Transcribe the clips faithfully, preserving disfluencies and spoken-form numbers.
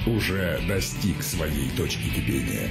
уже достиг своей точки кипения.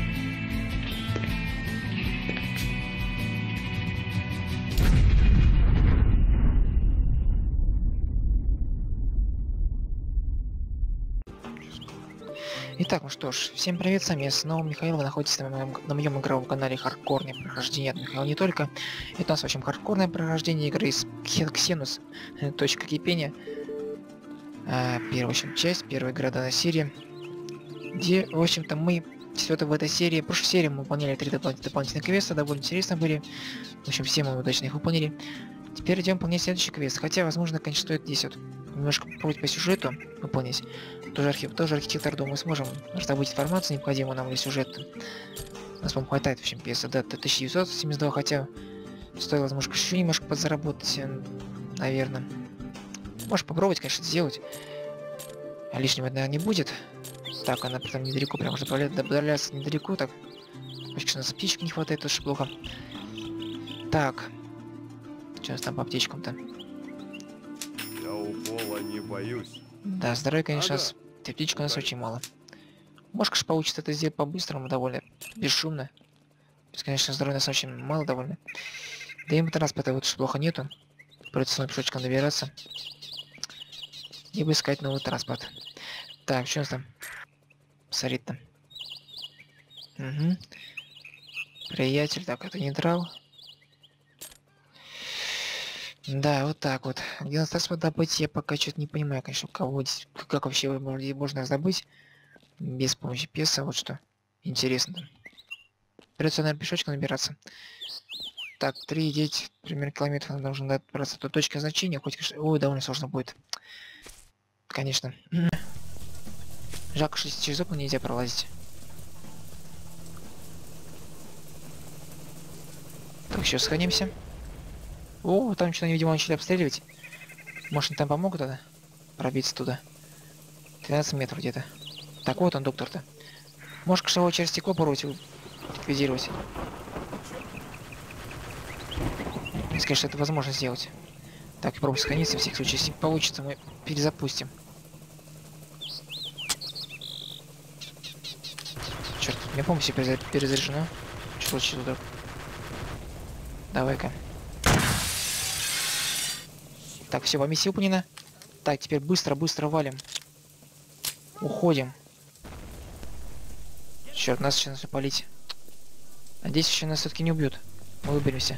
Итак, ну что ж, всем привет, с вами я снова Михаил, вы находитесь на моем, на моем игровом канале Хардкорное прохождение от Михаила не только. Это у нас в общем хардкорное прохождение игры из Ксенус. Точка кипения. А, первая, в общем, часть, первая игра данной серии. Где, в общем-то, мы все это в этой серии, в прошлой серии мы выполняли три допол дополнительных квеста, довольно интересно были. В общем, все мы удачно их выполнили. Теперь идем выполнять следующий квест, хотя, возможно, конечно, стоит здесь вот немножко попробовать по сюжету выполнить. Тоже, архив, тоже архитектор, думаю, сможем раздобыть информацию, необходимую нам для сюжета. У нас, по-моему, хватает, в общем, пьеса, да, тысяча девятьсот семьдесят два, хотя стоило, может, еще немножко подзаработать, наверное. Можешь попробовать, конечно, сделать. А лишнего, наверное, не будет. Так, она при этом недалеко, прям уже добавляется недалеко, так. Конечно, нас аптечки не хватает, это же плохо. Так. Что у нас там по аптечкам-то? Я упала не боюсь. Да, здоровья, конечно, Ага. с аптечек у нас очень мало. Может, конечно, получится это сделать по-быстрому, довольно бесшумно. То есть, конечно, здоровья у нас очень мало довольно. Да и транспорта вот уж плохо нету. Придется снова пешочком добираться. Либо искать новый транспорт. Так, что у нас там? Сорит-то. Угу. Приятель, так, это нейтрал. Да, вот так вот. Где нас транспорт добыть, я пока что-то не понимаю, конечно, кого здесь, как вообще его можно, можно раздобыть без помощи песа, вот что интересно. Придется, наверное, пешочком набираться. Так, три девять примерно километров нам нужно добраться до точки назначения, хоть, конечно, ой, довольно сложно будет. Конечно. Жалко, что через окна нельзя пролазить. Так, сейчас сходимся. О, там что-то, видимо, начали обстреливать. Может, они там помогут тогда пробиться туда? тринадцать метров где-то. Так, вот он, доктор-то. Можешь, конечно, его через стекло порвать и ликвидировать. Если, конечно, это возможно сделать. Так, пробуем сохраниться, в всех случаях. Если получится, мы перезапустим. Черт, у меня, по-моему, все переза перезаряжено. Что случилось, друг? Давай-ка. Так, все, миссия выполнена. Так, теперь быстро-быстро валим. Уходим. Черт, нас сейчас начали палить. Надеюсь, еще нас все-таки не убьют. Мы выберемся.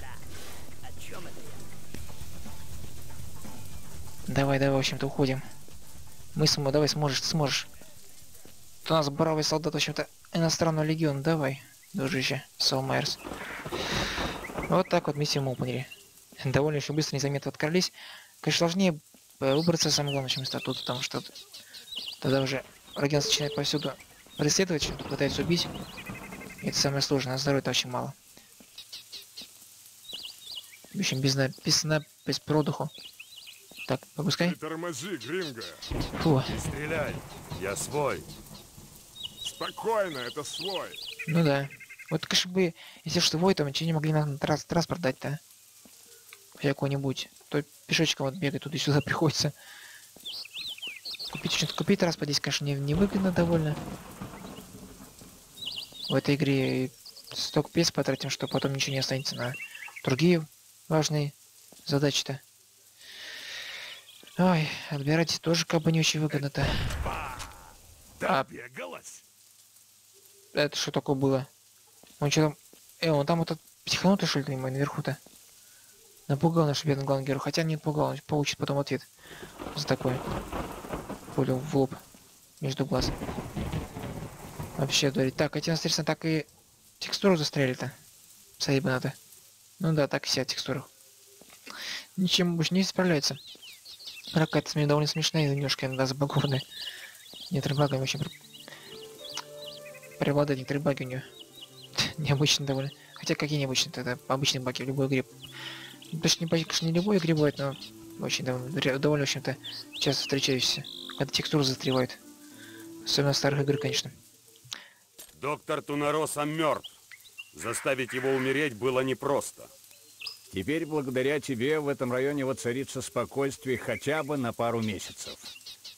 Давай, давай, в общем-то, уходим. Мы сможем, давай, сможешь, ты сможешь. Тут у нас бравый солдат, в общем-то, иностранного легиона. Давай, дружище, Сол Майерс. Вот так вот миссию мы выполнили. Довольно еще быстро, незаметно открылись. Конечно, сложнее выбраться, самое главное, чем из оттуда, потому что тогда уже враги нас начинают повсюду преследовать, пытаются убить. И это самое сложное, а здоровья-то очень мало. В общем, без, на... без сна, без продуху. Так, попускай. Ты тормози, Гринго. Фу. Не стреляй. Я свой. Спокойно, это свой. Ну да. Вот, конечно, бы, если что, вой, то ничего не могли нам трас транспорт дать-то. Какой-нибудь. То пешочком вот бегать туда и сюда приходится. Купить что-то, купить транспорт здесь, конечно, не, не выгодно довольно. В этой игре столько пес потратим, что потом ничего не останется на другие важные задачи-то. Ой, отбирать тоже как бы не очень выгодно-то. А... Это что такое было? Он что там... Э, он там этот психанутый, что ли, наверху-то? Напугал наш бедный главный герой. Хотя не напугал, он получит потом ответ за такое. Пулю в лоб. Между глаз. Вообще, говорит. Так, эти нас, интересно, так и текстуру застряли-то. Садить бы надо. Ну да, так и вся текстура. Ничем больше не справляется. Какая-то смея довольно смешная, немножко иногда забагованная. Некоторые баги очень... Преобладают некоторые баги у нее. Необычно довольно. Хотя какие необычные, это обычные баги в любой игре. Точно не, конечно, не любой игре бывает, но очень довольно, довольно, в общем-то, часто встречающиеся. Когда текстура застревает. Особенно в старых играх, конечно. Доктор Тунароса мертв. Заставить его умереть было непросто. Теперь благодаря тебе в этом районе воцарится спокойствие хотя бы на пару месяцев.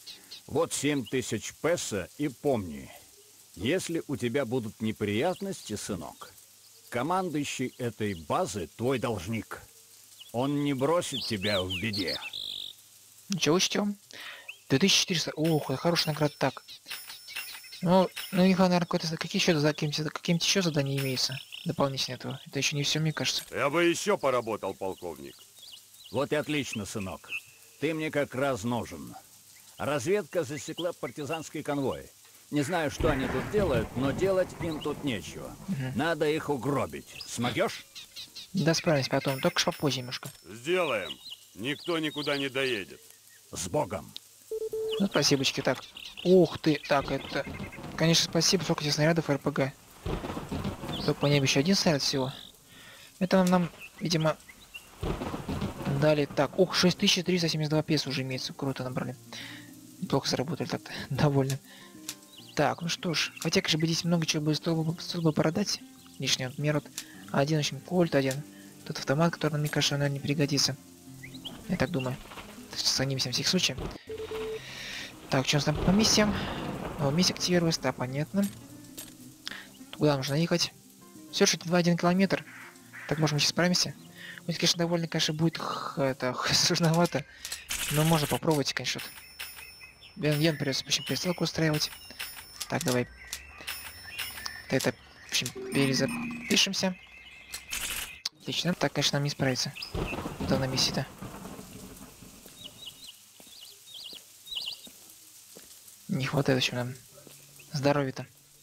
Вот семь тысяч песо, и помни, если у тебя будут неприятности, сынок, командующий этой базы твой должник. Он не бросит тебя в беде. Ничего, учтем. две тысячи четыреста. Ох, это хорошая награда. Так. Ну, ну, у них, наверное, какой-то... Какие еще, какие-то какие еще задания имеются дополнительно этого? Это еще не все, мне кажется. Я бы еще поработал, полковник. Вот и отлично, сынок. Ты мне как раз нужен. Разведка засекла партизанский конвой. Не знаю, что они тут делают, но делать им тут нечего. Угу. Надо их угробить. Смогешь? Да, справимся потом, только ж попозже немножко. Сделаем. Никто никуда не доедет. С Богом. Ну, спасибочки, так. Ух ты, так, это... Конечно, спасибо, сколько здесь снарядов РПГ. Только по небу еще один снаряд всего. Это нам, видимо, дали... Так, ух, шесть тысяч триста семьдесят два песо уже имеется. Круто набрали. Неплохо заработали так-то, довольно. Так, ну что ж. Хотя, конечно, бы здесь много чего бы стоило бы, стоило бы продать. Лишний вот, мерот. Один, в общем, кольт, один. Тут автомат, который, мне кажется, наверное, не пригодится. Я так думаю. Сохранимся в всех случаях. Так, что у нас там по миссиям? О, миссия активировалась, да, понятно. Куда нужно ехать? Все, шестьдесят два один километр. Так, может, мы сейчас справимся? Ну, это, конечно, довольно, конечно, будет это сложновато. Но можно попробовать, конечно. Бенген придется, в общем, перестрелку устраивать. Так, давай. Это, в общем, перезапишемся. Отлично. Так, конечно, нам не справиться. Да, на миссии-то. Не хватает еще нам здоровья-то.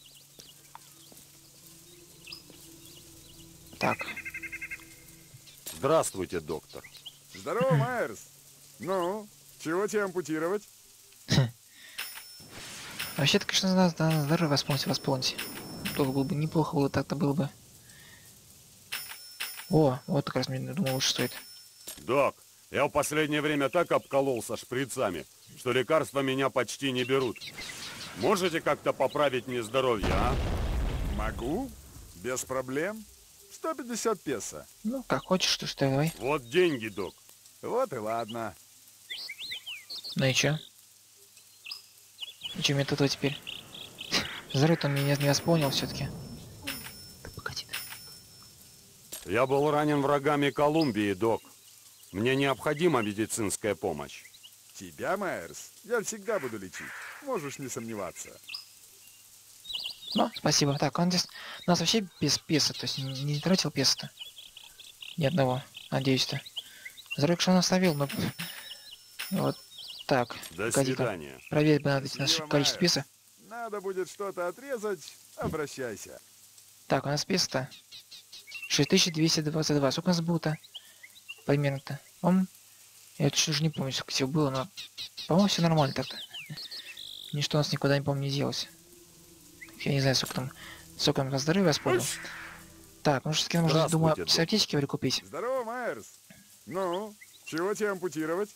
Так. Здравствуйте, доктор. Здорово, Майерс. Ну, чего тебе ампутировать? Вообще-то, конечно, надо на здоровье восполнить, восполнить. Тоже было бы неплохо, было так-то было бы. О, вот как раз мне, думаю, лучше стоит. Док, я в последнее время так обкололся шприцами, что лекарства меня почти не берут. Можете как-то поправить мне здоровье, а? Могу. Без проблем. сто пятьдесят песо. Ну, как хочешь, что ж, давай. Вот деньги, док. Вот и ладно. Ну и чё? И чё мне тут теперь? Здоровье-то он меня не восполнил все-таки. Да погоди. Я был ранен врагами Колумбии, док. Мне необходима медицинская помощь. Тебя, Майерс, я всегда буду лечить. Можешь не сомневаться. Ну, спасибо. Так, он здесь... У нас вообще без песа, то есть не, не тратил песа-то. Ни одного, надеюсь-то. Здоровье, что он оставил, но... Вот так. До свидания. Проверить бы надо наше количество песа. Надо будет что-то отрезать, обращайся. Так, у нас песа-то шесть тысяч двести двадцать два. Сколько у нас было-то? Примерно-то. Он... Я точно уже не помню, сколько всего было, но... По-моему, все нормально так-то. Ничто у нас никуда, не помню, не делось. Я не знаю, сколько там... Сколько там здоровья восполнил. Так, ну все-таки можно, думаю, с аптечки купить. Здорово, Майерс. Ну, чего тебе ампутировать?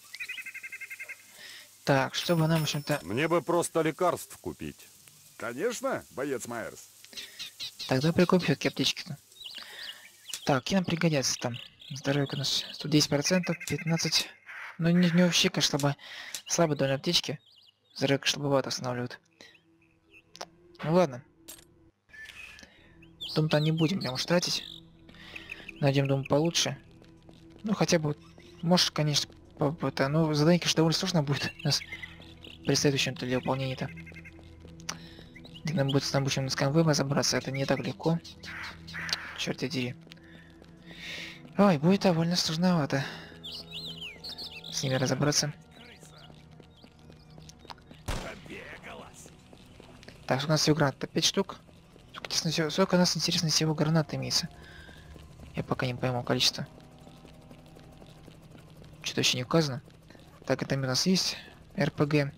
Так, чтобы нам, в общем-то... Мне бы просто лекарств купить. Конечно, боец Майерс. Тогда прикупи все-таки аптечки-то. Так, какие нам пригодятся там? Здоровье у нас сто десять процентов, пятнадцать. Ну, не, не вообще, конечно, чтобы слабые довольно аптечки. Здоровье, конечно, бывает, останавливают. Ну ладно. Дом-то не будем прям уж тратить. Найдем дом получше. Ну, хотя бы, может, конечно, это, ну, задание, конечно, довольно сложно будет у нас при следующем-то для выполнения-то. Нам будет, нам будем с конвоем разобраться, это не так легко. Черт дери. Ой, будет довольно сложновато с ними разобраться. Так, у нас всего гранат пять штук. Сколько, всего, сколько у нас, интересно, всего гранат имеется? Я пока не пойму количество. Что-то еще не указано. Так, это у нас есть РПГ.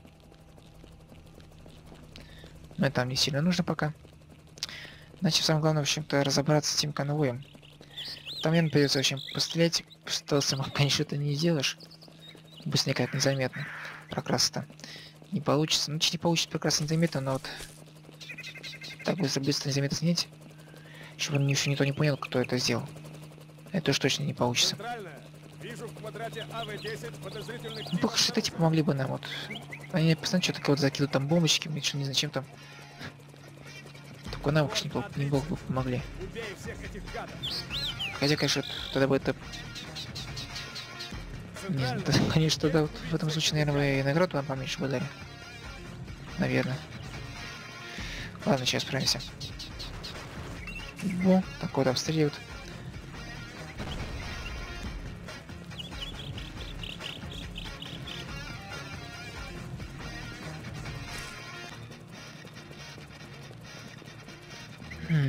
Но это нам не сильно нужно пока. Значит, самое главное, в общем-то, разобраться с этим конвоем. Там, наверное, придется, в общем, пострелять. Что самого, конечно, это не сделаешь. Быстренько, как незаметно. Прокрасно-то не получится. Ну, чуть не получится прекрасно незаметно, но вот так быстро-быстро незаметно снять, чтобы он еще никто не понял, кто это сделал. Это уж точно не получится. Вижу в квадрате А В десять подозрительных... Ну, плохо, что эти помогли бы нам, вот. Они постоянно что-то вот закидывают там бомбочки, мне что не знаю, зачем там. Только нам, конечно, не, не бог бы помогли. Убей всех этих гадов. Хотя, конечно, тогда бы это... Не знаю, тогда, конечно, тогда вот в этом случае, наверное, вы и награду вам поменьше бы дали. Наверное. Ладно, сейчас справимся. Во, так вот обстреливают. Хм.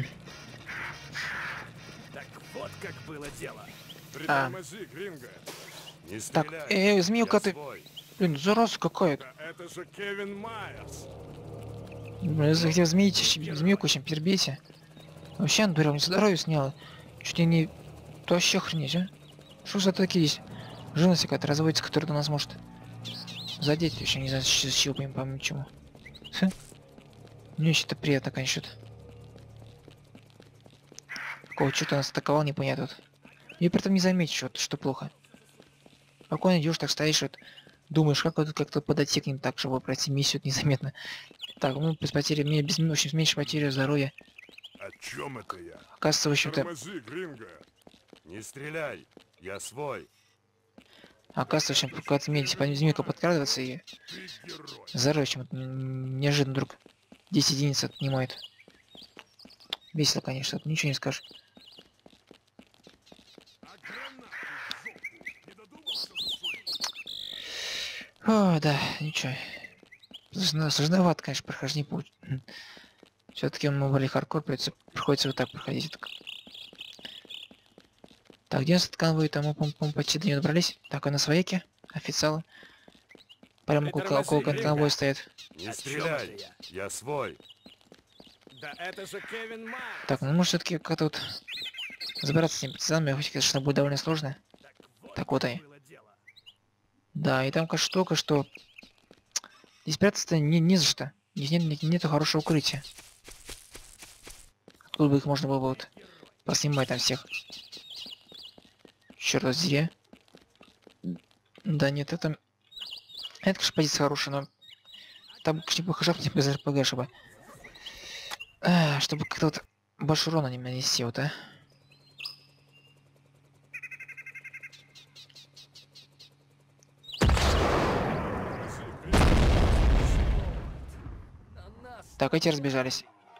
Так вот как было дело. Притормози, Гринго. Не Так, стреляй. э, змеюка Я ты... свой. Блин, зараза какая-то. Да это же Кевин Майерс. Блин, где змеите, змеюку чем перебейте. Вообще, она дура, мне здоровье сняла. Чуть ли не... То вообще охренеть, а? Что за такие есть? Живность какая-то разводится, которая до нас может задеть. Еще не знаю, с чего, по-моему, чему. Хм. Мне что-то приятно, конечно. Какого что-то нас атаковал, непонятно. И при этом не заметишь, вот, что плохо. Спокойно идешь, так стоишь, вот, думаешь, как вот как-то подойти к ним так, чтобы пройти миссию незаметно. Так, ну, без потери, мне без в общем, меньше потери здоровья. О чем это я? Оказывается, в общем-то, Тормози, Гринго. Не стреляй. Я свой. оказывается, в общем, когда змейка, по змейка подкрадывается и Ты герой. здоровье чем-то неожиданно вдруг десять единиц отнимает. Весело, конечно, ничего не скажешь. А гранату в жопу не додумался засунуть? О, да, ничего. Сложно- Сложновато, конечно, прохождение будет. Все-таки мы были хардкор, придется, приходится вот так проходить. Так, так где у нас этот конвой? Там мы, по-моему, почти до него добрались. Так, а на свояке? Официалы. Прямо около, Притормози, около Гринго. конвоя стоят. Не О стреляй. чем это Я свой. Да это же Кевин Майерс. Так, ну может все-таки как-то вот забираться с ним партизанами, хоть, конечно, будет довольно сложно. Так вот, Так вот как они. было дело. Да, и там, конечно, только что... Здесь прятаться не, не за что. Здесь нет, нет, нету хорошего укрытия. Откуда бы их можно было бы вот поснимать там всех. Черт раздери. Да нет, это... Это, конечно, позиция хорошая, но... Там, конечно, неплохо жахнуть без эр пэ гэ, чтобы... А, чтобы как-то вот больше урона не нанести, вот, а. Так, эти разбежались.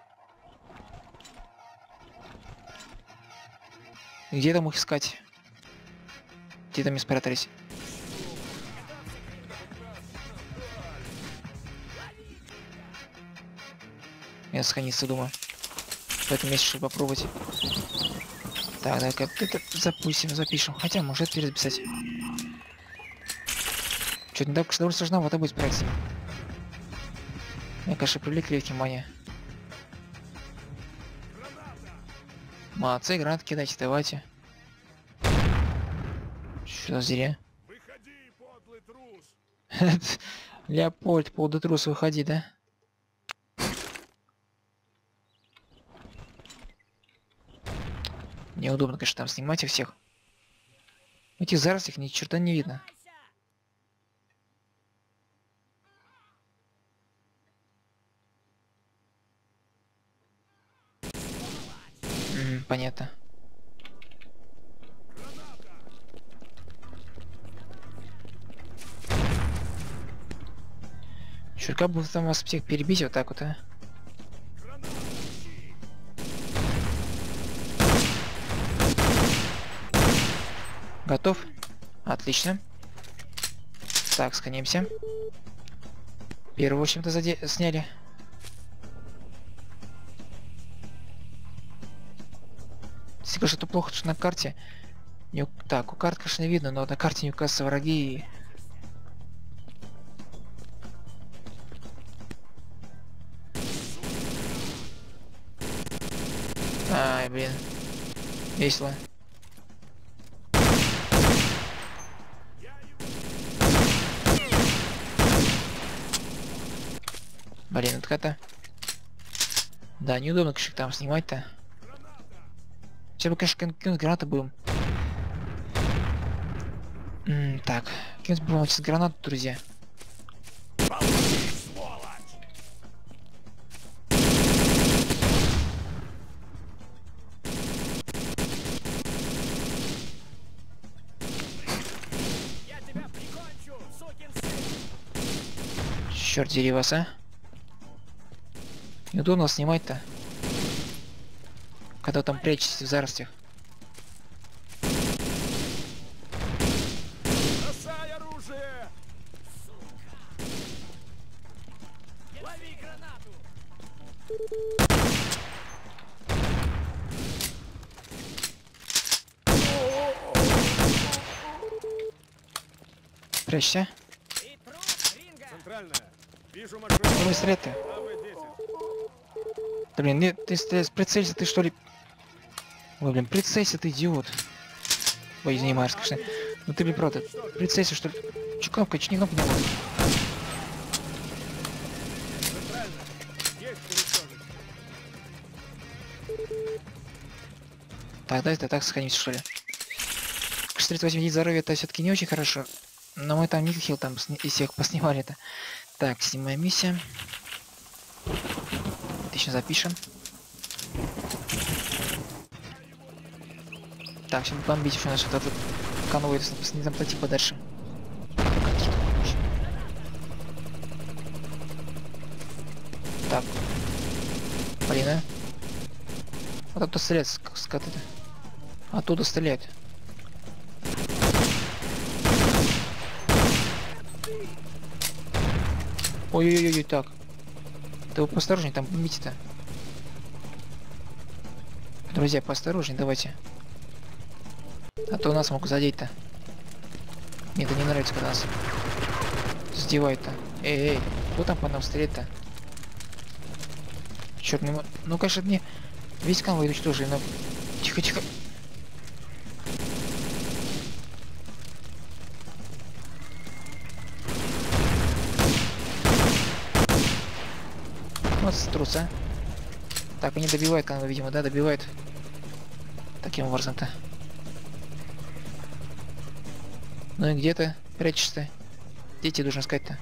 Где там их искать? Где там и спрятались? Я сохраниться думаю. В этом месте, чтобы попробовать. Так, так, как это запустим, запишем. Хотя, может перезаписать. Что-то не так уж довольно сложновато будет справиться. Мне, конечно, привлекли их внимание. Молодцы, гранат кидайте, давайте. Что за зря? Выходи, подлый трус. Леопольд, полный трус, выходи, да? Неудобно, конечно, там снимать их всех. В этих зарослях ни черта не видно. М, понятно. Чё, как бы там вас всех перебить вот так вот, а? Готов? Отлично. Так, сканимся. Первого, в общем-то, заде... сняли. Если что-то плохо, что на карте... Не... у- Так, у карт, конечно, видно, но на карте не указываются враги и... Ай, блин. Весело. Блин, это это... Да, неудобно, конечно, там снимать-то. Сейчас бы, конечно, кинуть гранаты будем. М, так, кинуть будем сейчас гранату, друзья. Черт дери вас, а? Неудобно снимать-то. Когда там прячетесь в зарослях. Бросай оружие! Лови гранату! Прячься. Центральная. Вижу машину. Давай стрелять ты. А вэ десять. Да блин, нет, ты стреляешь, прицелься ты что ли? Ой, блин, прицелься ты, идиот. Ой, извини, Марс, конечно. Ну ты, блин, правда, прицелься что ли? Че кнопка, че не кнопка не работает? Центральная. Есть уничтожить. Так, давай ты так сохранимся, что ли? шестьсот тридцать восемь здоровья это все-таки не очень хорошо. Но мы там Нихил там из всех поснимали это. Так, седьмая миссия. Отлично, запишем. Так, сейчас бомбить еще наш этот конвой, не там плати подальше. Так. Блин, а? Вот оттуда стреляет, скот это. Оттуда стреляет. Ой-ой-ой, так. Да вы поосторожней, там бомбите-то. Друзья, поосторожней, давайте. А то нас могут задеть-то. Мне это не нравится, когда нас задевают-то. Эй, эй, кто там по нам стреляет-то? Черт, ну, ну конечно, мне весь конвой уничтожили, но... Тихо-тихо. Вот трус, а. Так, они добивают конвой, видимо, да, добивают. Таким образом-то. Ну и где ты прячешься? Где тебе должен искать-то?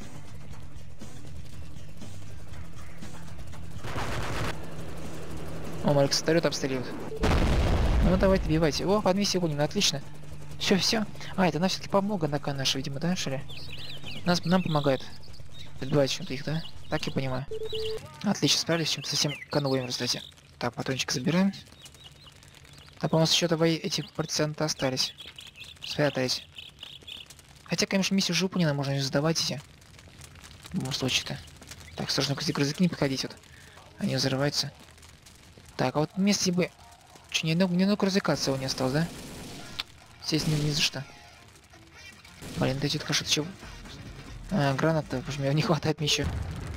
О, Марк встает, обстреливает. Ну давайте, добивайте. О, под миссию гоним, отлично. Все, все. А, это нам все-таки помога на наша, видимо, да, что ли? Нас, нам помогает. Подбивать чем-то их, да? Так я понимаю. Отлично, справились с чем-то совсем конвоем, кстати. Так, патрончик забираем. А по-моему, с счета эти проценты остались. Спрятались. Хотя, конечно, миссию уже выполнена, можно ее сдавать эти. В любом случае-то. Так, сложно к грызаки не подходить, вот. Они взрываются. Так, а вот вместе бы... Че, ни одного, ни одного грызака целого не осталось, да? Здесь не, не за что. Блин, да это хорошо, ты чего? А, граната, почему мне не хватает мне еще.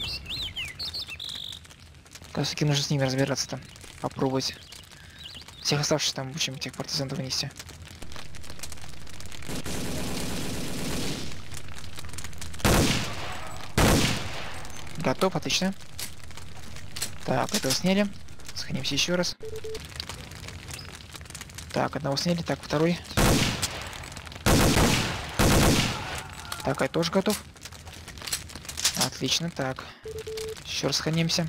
Все-таки нужно с ними разбираться там. Попробовать. Всех оставшихся там, в общем, тех партизанов вынести. Готов, отлично. Так, этого сняли. Сохранимся еще раз. Так, одного сняли, так, второй. Так, я тоже готов. Отлично, так. Еще раз сохранимся.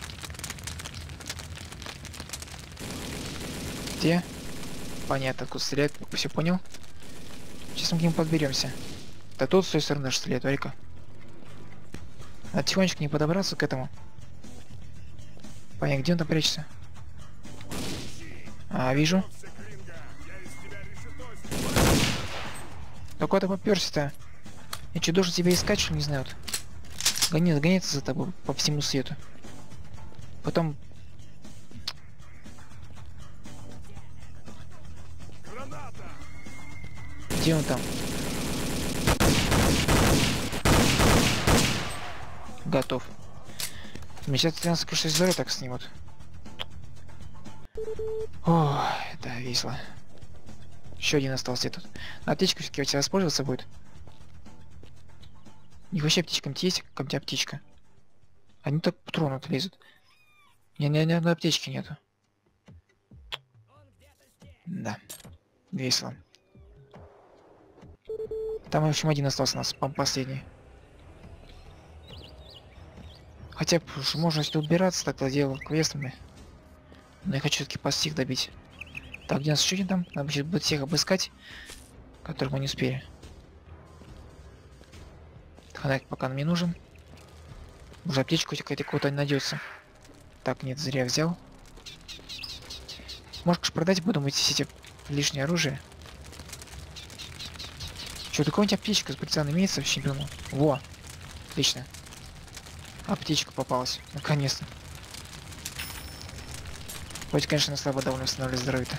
Где? Понятно, откуда стреляет, все понял. Сейчас мы к нему подберемся. Да тут с той стороны даже стреляет, Варика. Надо тихонечко не подобраться к этому. Понятно, где он там прячется? А, вижу. Да куда ты попёрся-то? Я что, должен тебя искать, что ли, не знаю? Вот. Гони, гоняться за тобой по всему свету. Потом... Где он там? Готов. Мне сейчас тринадцать шесть здоровья так снимут. О, это весело. Еще один остался тут. Аптечка все-таки у тебя воспользоваться будет. Не вообще аптечкам есть, как у тебя аптечка. Они так патронов лезут. Ни, ни, ни одной аптечки нету. Да. Весело. Там, в общем, один остался у нас, по последний. Хотя, уж можно, если убираться, тогда делать квестами. Но я хочу все-таки пастих добить. Так, где у нас еще один там? Надо сейчас будет всех обыскать, которых мы не успели. Фонарик пока нам не нужен. Уже аптечку какая-то какого-то найдется. Так, нет, зря взял. Можешь продать, буду мыть все эти лишнее оружие. Что, такая нибудь аптечка с прицелом имеется в чемпиону? Во! Отлично. Аптечка попалась. Наконец-то. Хоть, конечно, слабо довольно восстанавливает здоровье-то.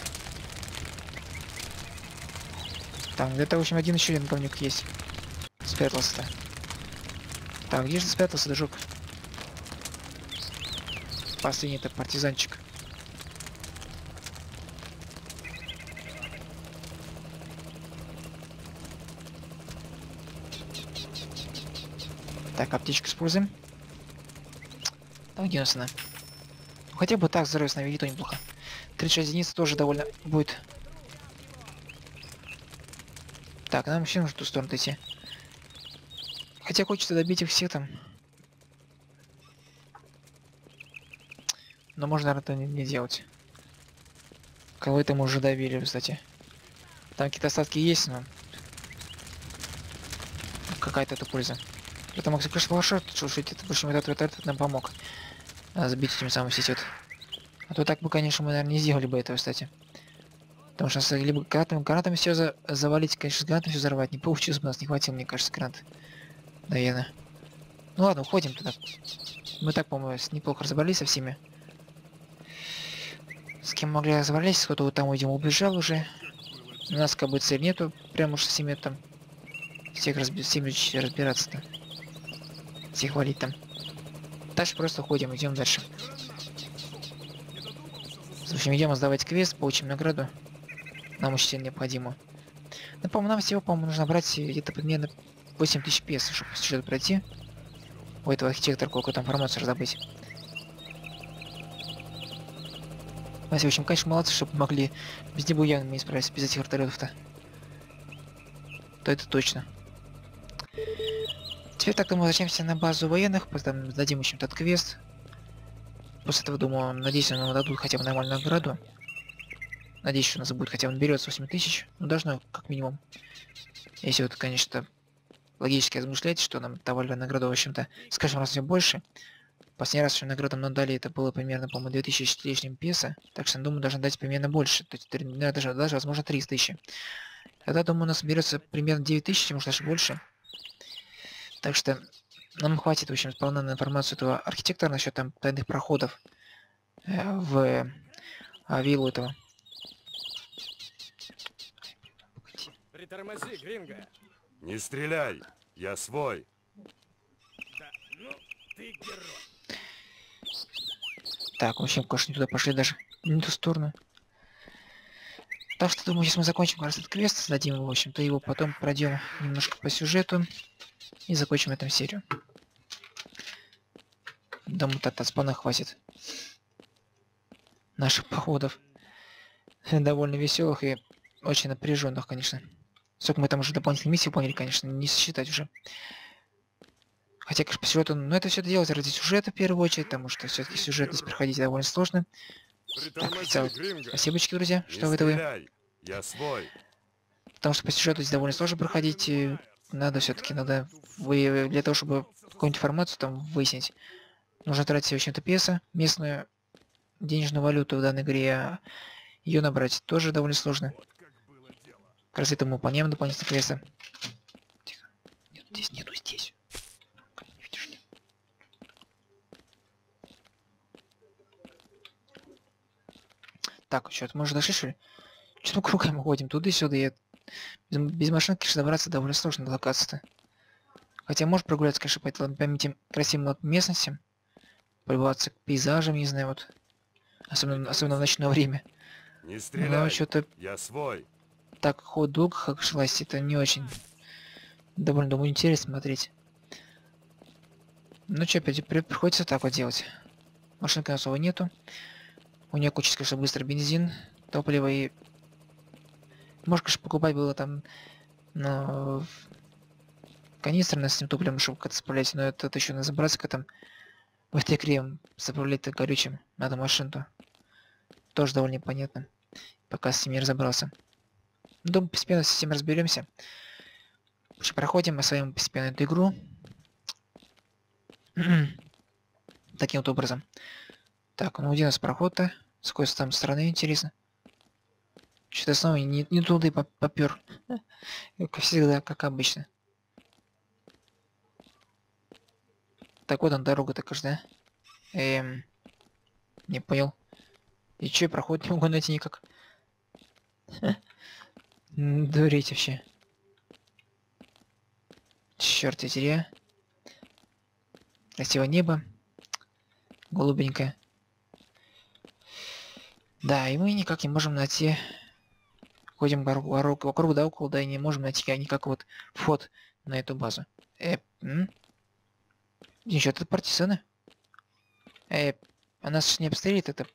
Так, где-то, в общем, один еще один говнюк есть. Спрятался-то. Так, где же ты спрятался, дружок? Последний-то партизанчик. Так, аптечку используем. Так, где у нас она? Хотя бы так здоровье навели, то неплохо. тридцать шесть единиц тоже довольно будет. Так, нам еще нужно в ту сторону идти. Хотя хочется добить их всех там. Но можно, наверное, это не, не делать. Кого-то мы уже добили, кстати. Там какие-то остатки есть, но... Какая-то это польза. Это мог конечно, лошадь, что это, в общем, этот, этот, этот нам помог. А, сбить этим самым сетет. А то так бы, конечно, мы, наверное, не сделали бы этого, кстати. Потому что либо гранатами, гранатами все за завалить, конечно, с гранатами все взорвать. Не получилось бы, у нас не хватило, мне кажется, гранат. Наверное. Ну ладно, уходим туда. Мы так, по-моему, неплохо разобрались со всеми. С кем могли разобрались, кто-то вот там, видимо, убежал уже. У нас как бы цель нету, прям уж с всеми там. Всех разби всеми разбираться-то. Всех валить там. Дальше просто ходим, идем дальше. В общем, идем сдавать квест, получим награду. Нам очень сильно необходимо. Ну, по-моему, нам всего, по-моему, нужно брать где-то примерно восемь тысяч песо, чтобы что-то пройти. У этого архитектора какую-то информацию раздобыть. В общем, конечно, молодцы, чтобы могли без него явно не справиться, без этих вертолетов-то. То это точно. Теперь так-то мы возвращаемся на базу военных, потом дадим еще этот квест. После этого, думаю, надеюсь, нам дадут хотя бы нормальную награду. Надеюсь, что у нас будет хотя бы наберется восемь тысяч. Ну, должно, как минимум. Если вот, конечно, логически размышлять, что нам давали награду, в общем-то, с каждым разом все больше. Последний раз, что награду нам дали, это было примерно, по-моему, две тысячи с лишним песо. Так что, думаю, должны дать примерно больше. То есть, даже, даже возможно, тридцать тысяч. Тогда, думаю, у нас соберется примерно девять тысяч, может, даже больше. Так что нам хватит, в общем, сполна на информацию этого архитектора насчет там тайных проходов э, в э, виллу этого. Притормози, Гринго. Не стреляй, я свой. Да, ну, ты герой. Так, в общем, конечно, не туда пошли даже, не в ту сторону. Так что, думаю, сейчас мы закончим как раз этот квест, сдадим его, в общем-то, его потом пройдем немножко по сюжету и закончим эту серию. Думаю, так-то спана хватит наших походов. Довольно веселых и очень напряженных, конечно. Сколько мы там уже дополнительные миссии поняли, конечно, не сосчитать уже. Хотя, конечно, по сюжету, но это все делать ради сюжета в первую очередь, потому что все-таки сюжет здесь проходить довольно сложно. Так, хотя, спасибо, друзья, что вы это. Я свой. Потому что по сюжету здесь довольно сложно проходить. И надо все-таки, надо вы для того, чтобы какую-нибудь информацию там выяснить, нужно тратить, в общем-то, песо, местную денежную валюту в данной игре, а ее набрать тоже довольно сложно. Как раз это мы выполняем дополнительные квесты. Тихо. Нету здесь, нету здесь. Видишь, нет. Так, что-то мы уже дошли, что ли? Что-то мы кругами ходим туда-сюда, и без, без машинки, конечно, добраться довольно сложно до локации-то. Хотя может прогуляться, конечно, по этим красивым вот местностям, полюбоваться пейзажем, не знаю, вот. Особенно, особенно в ночное время. Не стреляй, что-то я свой. Так ход долго как шлась, это не очень. Довольно, думаю, интересно смотреть. Ну что, приходится так вот делать. Машинки особо нету. У нее куча, конечно, быстрый бензин, топливо и... Может, конечно, покупать было там... Но... канистры с ним топливом, чтобы как-то заправлять, но это, это еще надо забраться к этому. В этой игре заправлять-то горючим надо машину-то. Тоже довольно непонятно, пока с ним не разобрался. Думаю, постепенно с этим разберемся. Проходим мы с вами постепенно эту игру. Таким вот образом. Так, ну где у нас проход-то? С какой там стороны, интересно? Что-то снова не, не туда попер. Как всегда, как обычно. Так вот он, дорога-то, кажется, да? Эм... Не понял. И чё, проход не могу найти никак? Дуреть вообще. Черт, я красивое небо. Голубенькое. Да, и мы никак не можем найти... Ходим вокруг, вокруг да около, да, и не можем найти никак вот вход на эту базу. Э, Ничего, это партизаны. Э, а нас не обстрелит это.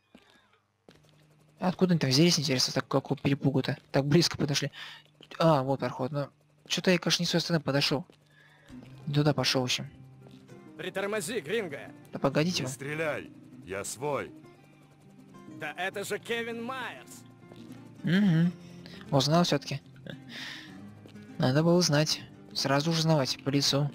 Откуда они там взялись, интересно, так какого перепугу-то? Так близко подошли. А, вот проход, но... Что-то я, конечно, не с той стороны подошел. Не туда пошел, в общем. Притормози, Гринго. Да погодите Не вы. стреляй, я свой. Да это же Кевин Майерс. Угу. Узнал все-таки. Надо было знать. Сразу узнавать по лицу.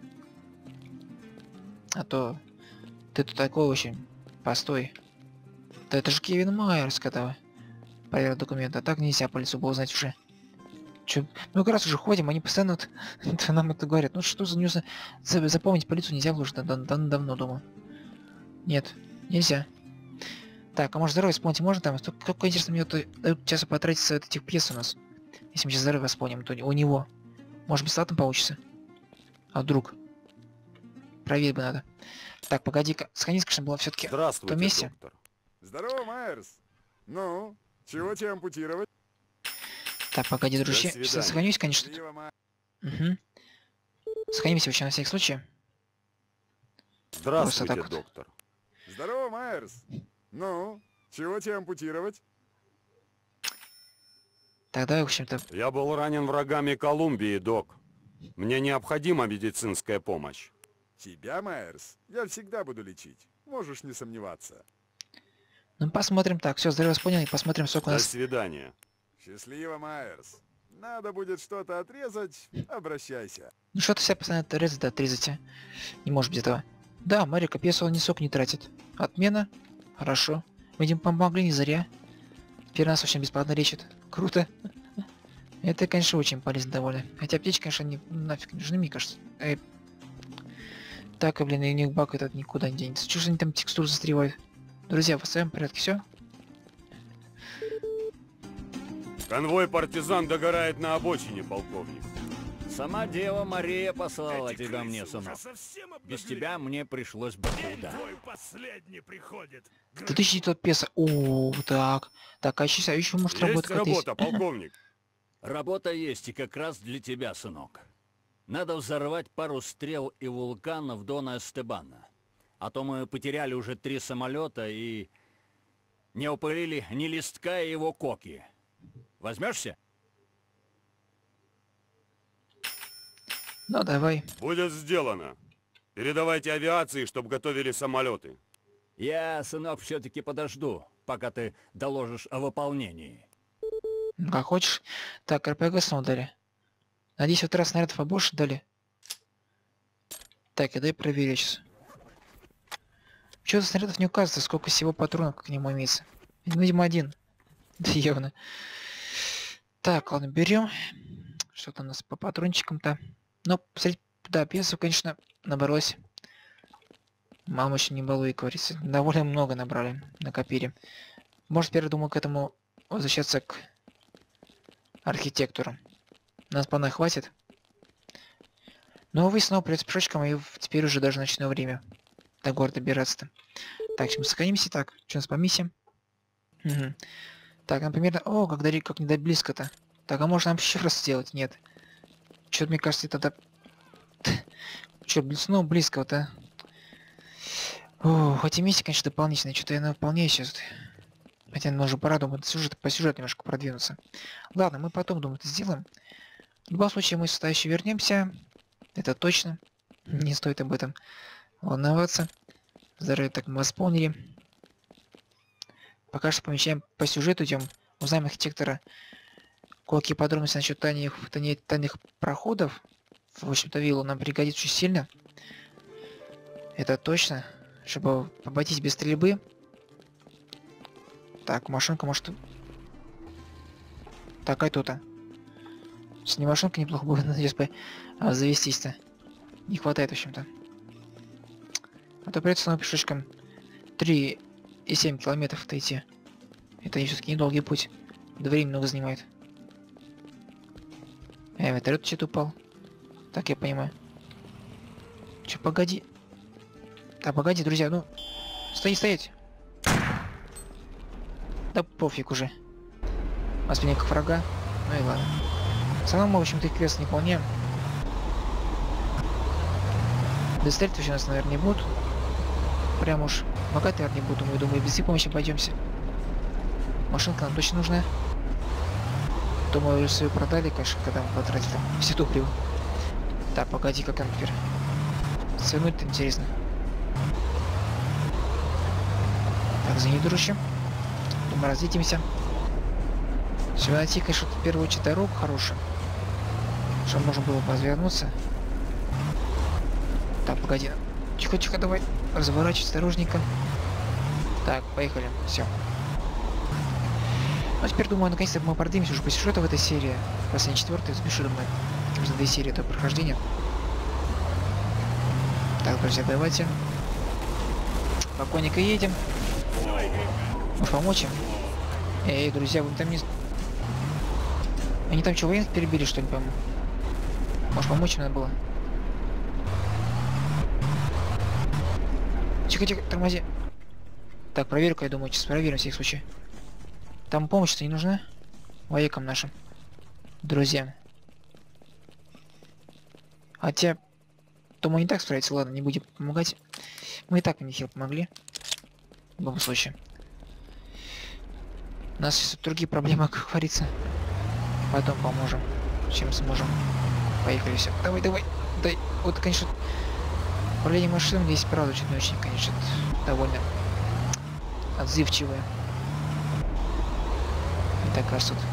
А то ты тут такой очень. Постой. Да это же Кевин Майерс, когда проверил документы. А так нельзя по лицу было узнать уже. Чё? Ну как раз уже ходим, они постоянно вот, нам это говорят. Ну что за нюсы? Запомнить по лицу нельзя уже да, да, да, давно думаю. Нет, нельзя. Так, а может здоровье вспомнить можно там? Только интересно, мне вот дают часа потратиться от этих пьес у нас. Если мы сейчас здоровье вспомним, то у него. Может бесплатно получится? А вдруг? Проверить бы надо. Так, погоди-ка. Сходи, конечно, было все-таки в том Здравствуйте, месте. доктор. Здорово, Майерс. Ну, чего тебе ампутировать? Так, погоди, дружище. свидания. Сейчас сохранюсь, конечно. Счастливо, Майерс. Угу. Сохранимся вообще на всякий случай. Здравствуйте, так вот. доктор. Здорово, Майерс. Ну, чего тебе ампутировать? Тогда, в общем-то... Я был ранен врагами Колумбии, док. Мне необходима медицинская помощь. Тебя, Майерс, я всегда буду лечить. Можешь не сомневаться. Ну, посмотрим. Так, все, здорово понял, и посмотрим, сколько у До нас... свидания. Счастливо, Майерс. Надо будет что-то отрезать, обращайся. Ну, что-то вся постоянно отрезать, да, отрезать. а. Не может быть этого. Да, Марика, пьесу он ни сок не тратит. Отмена. Хорошо. Мы им помогли не зря. Теперь нас очень бесплатно лечат. Круто. Это, конечно, очень полезно довольно. Хотя аптечки, конечно, не нафиг не нужны, мне кажется. Эй. Так, а, блин, и них бак этот никуда не денется. Чего же они там текстуру застревают? Друзья, в своем порядке все? Конвой партизан догорает на обочине, полковник. Сама Дева Мария послала тебя мне, сынок. Без тебя мне пришлось бы худо. две тысячи тот песо. О, так. Так, а еще, а еще может Есть работать какая-то есть. работа, полковник. Работа есть и как раз для тебя, сынок. Надо взорвать пару стрел и вулканов Дона Эстебана. А то мы потеряли уже три самолета и не упылили ни листка и его коки. Возьмешься? Ну, давай. Будет сделано. Передавайте авиации, чтобы готовили самолеты. Я, сынок, все-таки подожду, пока ты доложишь о выполнении. Ну, как хочешь. Так, РПГ снова дали. Надеюсь, в этот раз снарядов побольше дали. Так, и дай проверить сейчас. Что-то снарядов не указывается, сколько всего патронов к нему имеется. Видимо, один. Да явно. Так, ладно, берем. Что-то у нас по патрончикам-то. Ну, посмотрите, да, пьесу, конечно, набралось. Мама еще не балуй, говорится. Довольно много набрали, накопили. Может, теперь, думаю, к этому возвращаться к архитектору. Нас плана хватит. Но, увы, снова придется пешочком, и теперь уже даже ночное время до города добираться-то. Так, сейчас мы сохранимся. Так, что у нас по миссиям? Угу. Так, например, о, как, дали, как не до близко-то. Так, а может нам еще раз сделать? Нет. Что-то, мне кажется, это... Чё, блесну близко-то. О, хоть и миссия, конечно, дополнительная. Что-то я выполняю сейчас. Хотя нужно пора, думаю, сюжет, по сюжету немножко продвинуться. Ладно, мы потом, думаю, это сделаем. В любом случае, мы сюда еще вернемся. Это точно. Не стоит об этом волноваться. Здоровье так мы восполнили. Пока что помечаем по сюжету, идем, узнаем архитектора кое-какие подробности насчет тайных, тайных, тайных проходов. В общем-то, виллу нам пригодится очень сильно. Это точно. Чтобы обойтись без стрельбы. Так, машинка может... Такая то-то. С ней машинка неплохо было, надеюсь, бы а, завестись-то. Не хватает, в общем-то. А то придется на пешочком три и семь километров идти. Это все-таки недолгий путь. Да времени много занимает. Эй, вертолет что-то упал. Так, я понимаю. Че, погоди. Да, погоди, друзья, ну... Стои, стоять! Да пофиг уже. Воспринял как врага. Ну и ладно. Все равно мы, в общем-то, квест не выполняем. Дострелить вообще нас, наверное, не будут. Прям уж богатые, наверное, не будут. Мы, думаю, без их помощи пойдемся. Машинка нам точно нужна. Думаю, свою продали, конечно, когда мы потратили все топливо. Так, погоди, как там теперь? Свернуть-то интересно. Так, за ней, дружище. Думаю, разлетимся. Все найти, конечно, в первую очередь дорогу хорошую. Чтобы можно было развернуться. Так, погоди. Тихо-тихо, давай. Разворачивай осторожненько. Так, поехали. Все. Ну, теперь, думаю, наконец-то мы продвинемся уже по сюжету в этой серии. Последняя четвертая, запишу, думаю, за две серии до прохождения. Так, друзья, давайте. Спокойненько едем. Может, помочь им? Эй, друзья, вы там не... Они там что, военных перебили, что ли, по-моему? Может, помочь им надо было? Тихо-тихо, тормози. Так, проверю-ка, я думаю, сейчас проверим, в всякий случай. Там помощь-то не нужна? Воякам нашим. Друзьям. Хотя... То мы не так справиться, ладно, не будем помогать. Мы и так мне хил помогли. В любом случае. У нас сейчас другие проблемы, как говорится. Потом поможем, чем сможем. Поехали, все. Давай, давай. Дай. Вот, конечно, управление машин здесь, правда, очень не очень, конечно, довольно отзывчивое. Не так раз тут.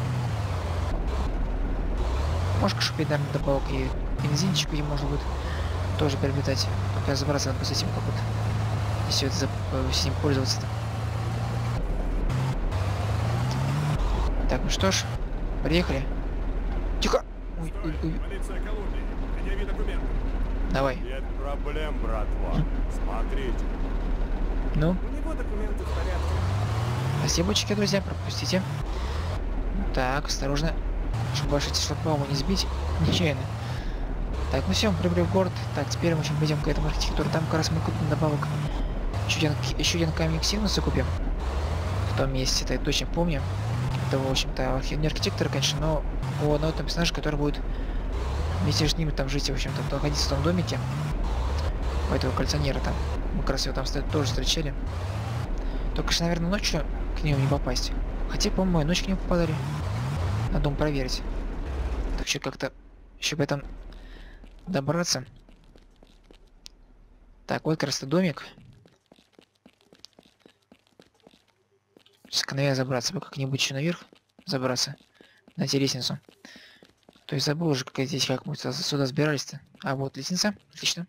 Может, купить, наверное, добавок и бензинчик, где можно будет тоже приобретать. Только разобраться надо с этим как вот. Если это с ним пользоваться-то. Так, ну что ж, приехали. Тихо! Ой, ой, ой. Полиция Колумбии, предъяви документы. Давай. Нет проблем, братва. Смотрите. Ну, У него документы в порядке. спасибочки, друзья, пропустите. Так, осторожно, чтобы ваши шлагбаумы не сбить нечаянно. Так, ну все, мы прибыли в город. Так, теперь мы еще пойдем к этому архитектуру. Там как раз мы купим добавок. Еще один, еще один камень Ксенуса купим. В том месте, это я точно помню. Это, в общем-то, архи... не архитектор, конечно, но у одного там персонажа, который будет вместе с ними там жить, в общем-то, находиться в том домике. У этого коллекционера там. Мы как раз его там тоже встречали. Только что, наверное, ночью к нему не попасть. Хотя, по-моему, ночью к нему попадали. Надо ему проверить. Так еще как-то еще бы там добраться. Так, вот как раз домик. Сейчас наверное забраться бы как-нибудь еще наверх. Забраться. Найти лестницу. То есть забыл уже, как здесь, как мы сюда сбирались-то. А вот лестница. Отлично.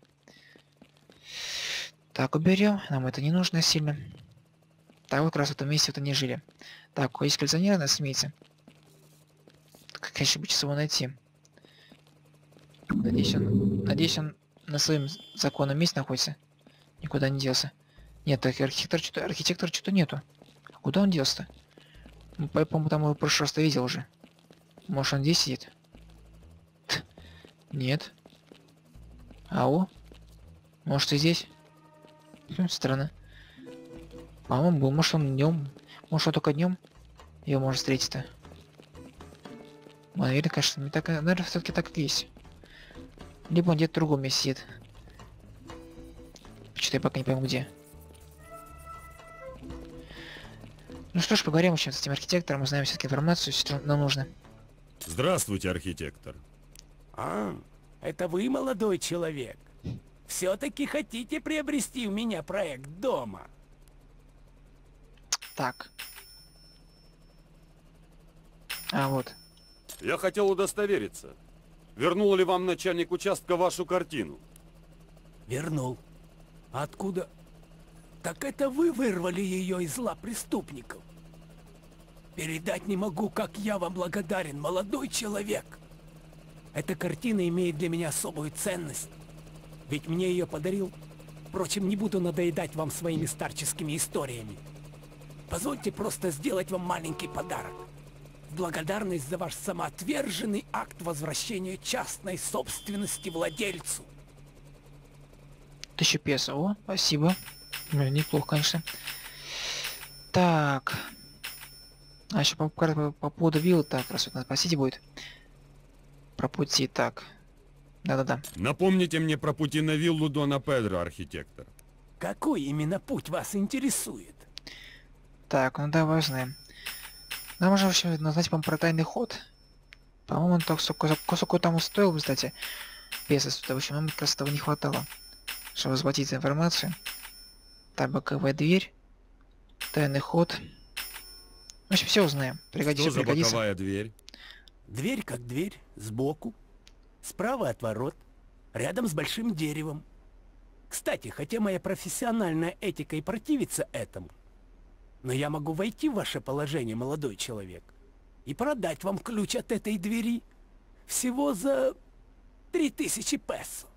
Так, уберем. Нам это не нужно сильно. Так, вот как раз в этом месте вот они жили. Так, есть коллекционер у нас имеется. Так, конечно, бы сейчас его найти. Надеюсь, он, надеюсь, он на своем законном месте находится. Никуда не делся. Нет, так архитектор что-то, архитектор что-то нету. А куда он делся-то? Ну, по-моему, там его в прошлый раз видел уже. Может, он здесь сидит? Нет. Ау. Может, и здесь? Хм, странно. По-моему, был. Может, он днем. Может, он только днем его можно встретить-то. Наверное, конечно, не так. Наверное, все-таки так и есть. Либо он где-то в другом месте сидит. Что-то я пока не пойму где. Ну что ж, поговорим еще с этим архитектором, узнаем все-таки информацию, что нам нужно. Здравствуйте, архитектор. А, Это вы, молодой человек? Все-таки хотите приобрести у меня проект дома? Так. А вот. Я хотел удостовериться. Вернул ли вам начальник участка вашу картину? Вернул. А откуда? Так это вы вырвали ее из лап преступников. Передать не могу, как я вам благодарен, молодой человек. Эта картина имеет для меня особую ценность. Ведь мне ее подарил. Впрочем, не буду надоедать вам своими старческими историями. Позвольте просто сделать вам маленький подарок. В благодарность за ваш самоотверженный акт возвращения частной собственности владельцу. Тысяча песо. О, спасибо. Ну, неплохо, конечно. Так. А еще по, по, по поводу виллы, так, раз вот надо спросить будет. Про пути, так. Да-да-да. Напомните мне про пути на виллу Дона Педро, архитектор. Какой именно путь вас интересует? Так, ну давай узнаем. Нам уже вообще назвать, по-моему, про тайный ход. По-моему, он так сколько, сколько там стоил, кстати. Песо сюда, в общем, нам как раз этого не хватало, чтобы захватить информацию. Так, боковая дверь. Тайный ход. В общем, все узнаем. Пригодится, Что за пригодится. боковая дверь? Дверь как дверь, сбоку. Справа от ворот. Рядом с большим деревом. Кстати, хотя моя профессиональная этика и противится этому, но я могу войти в ваше положение, молодой человек, и продать вам ключ от этой двери всего за три тысячи песо.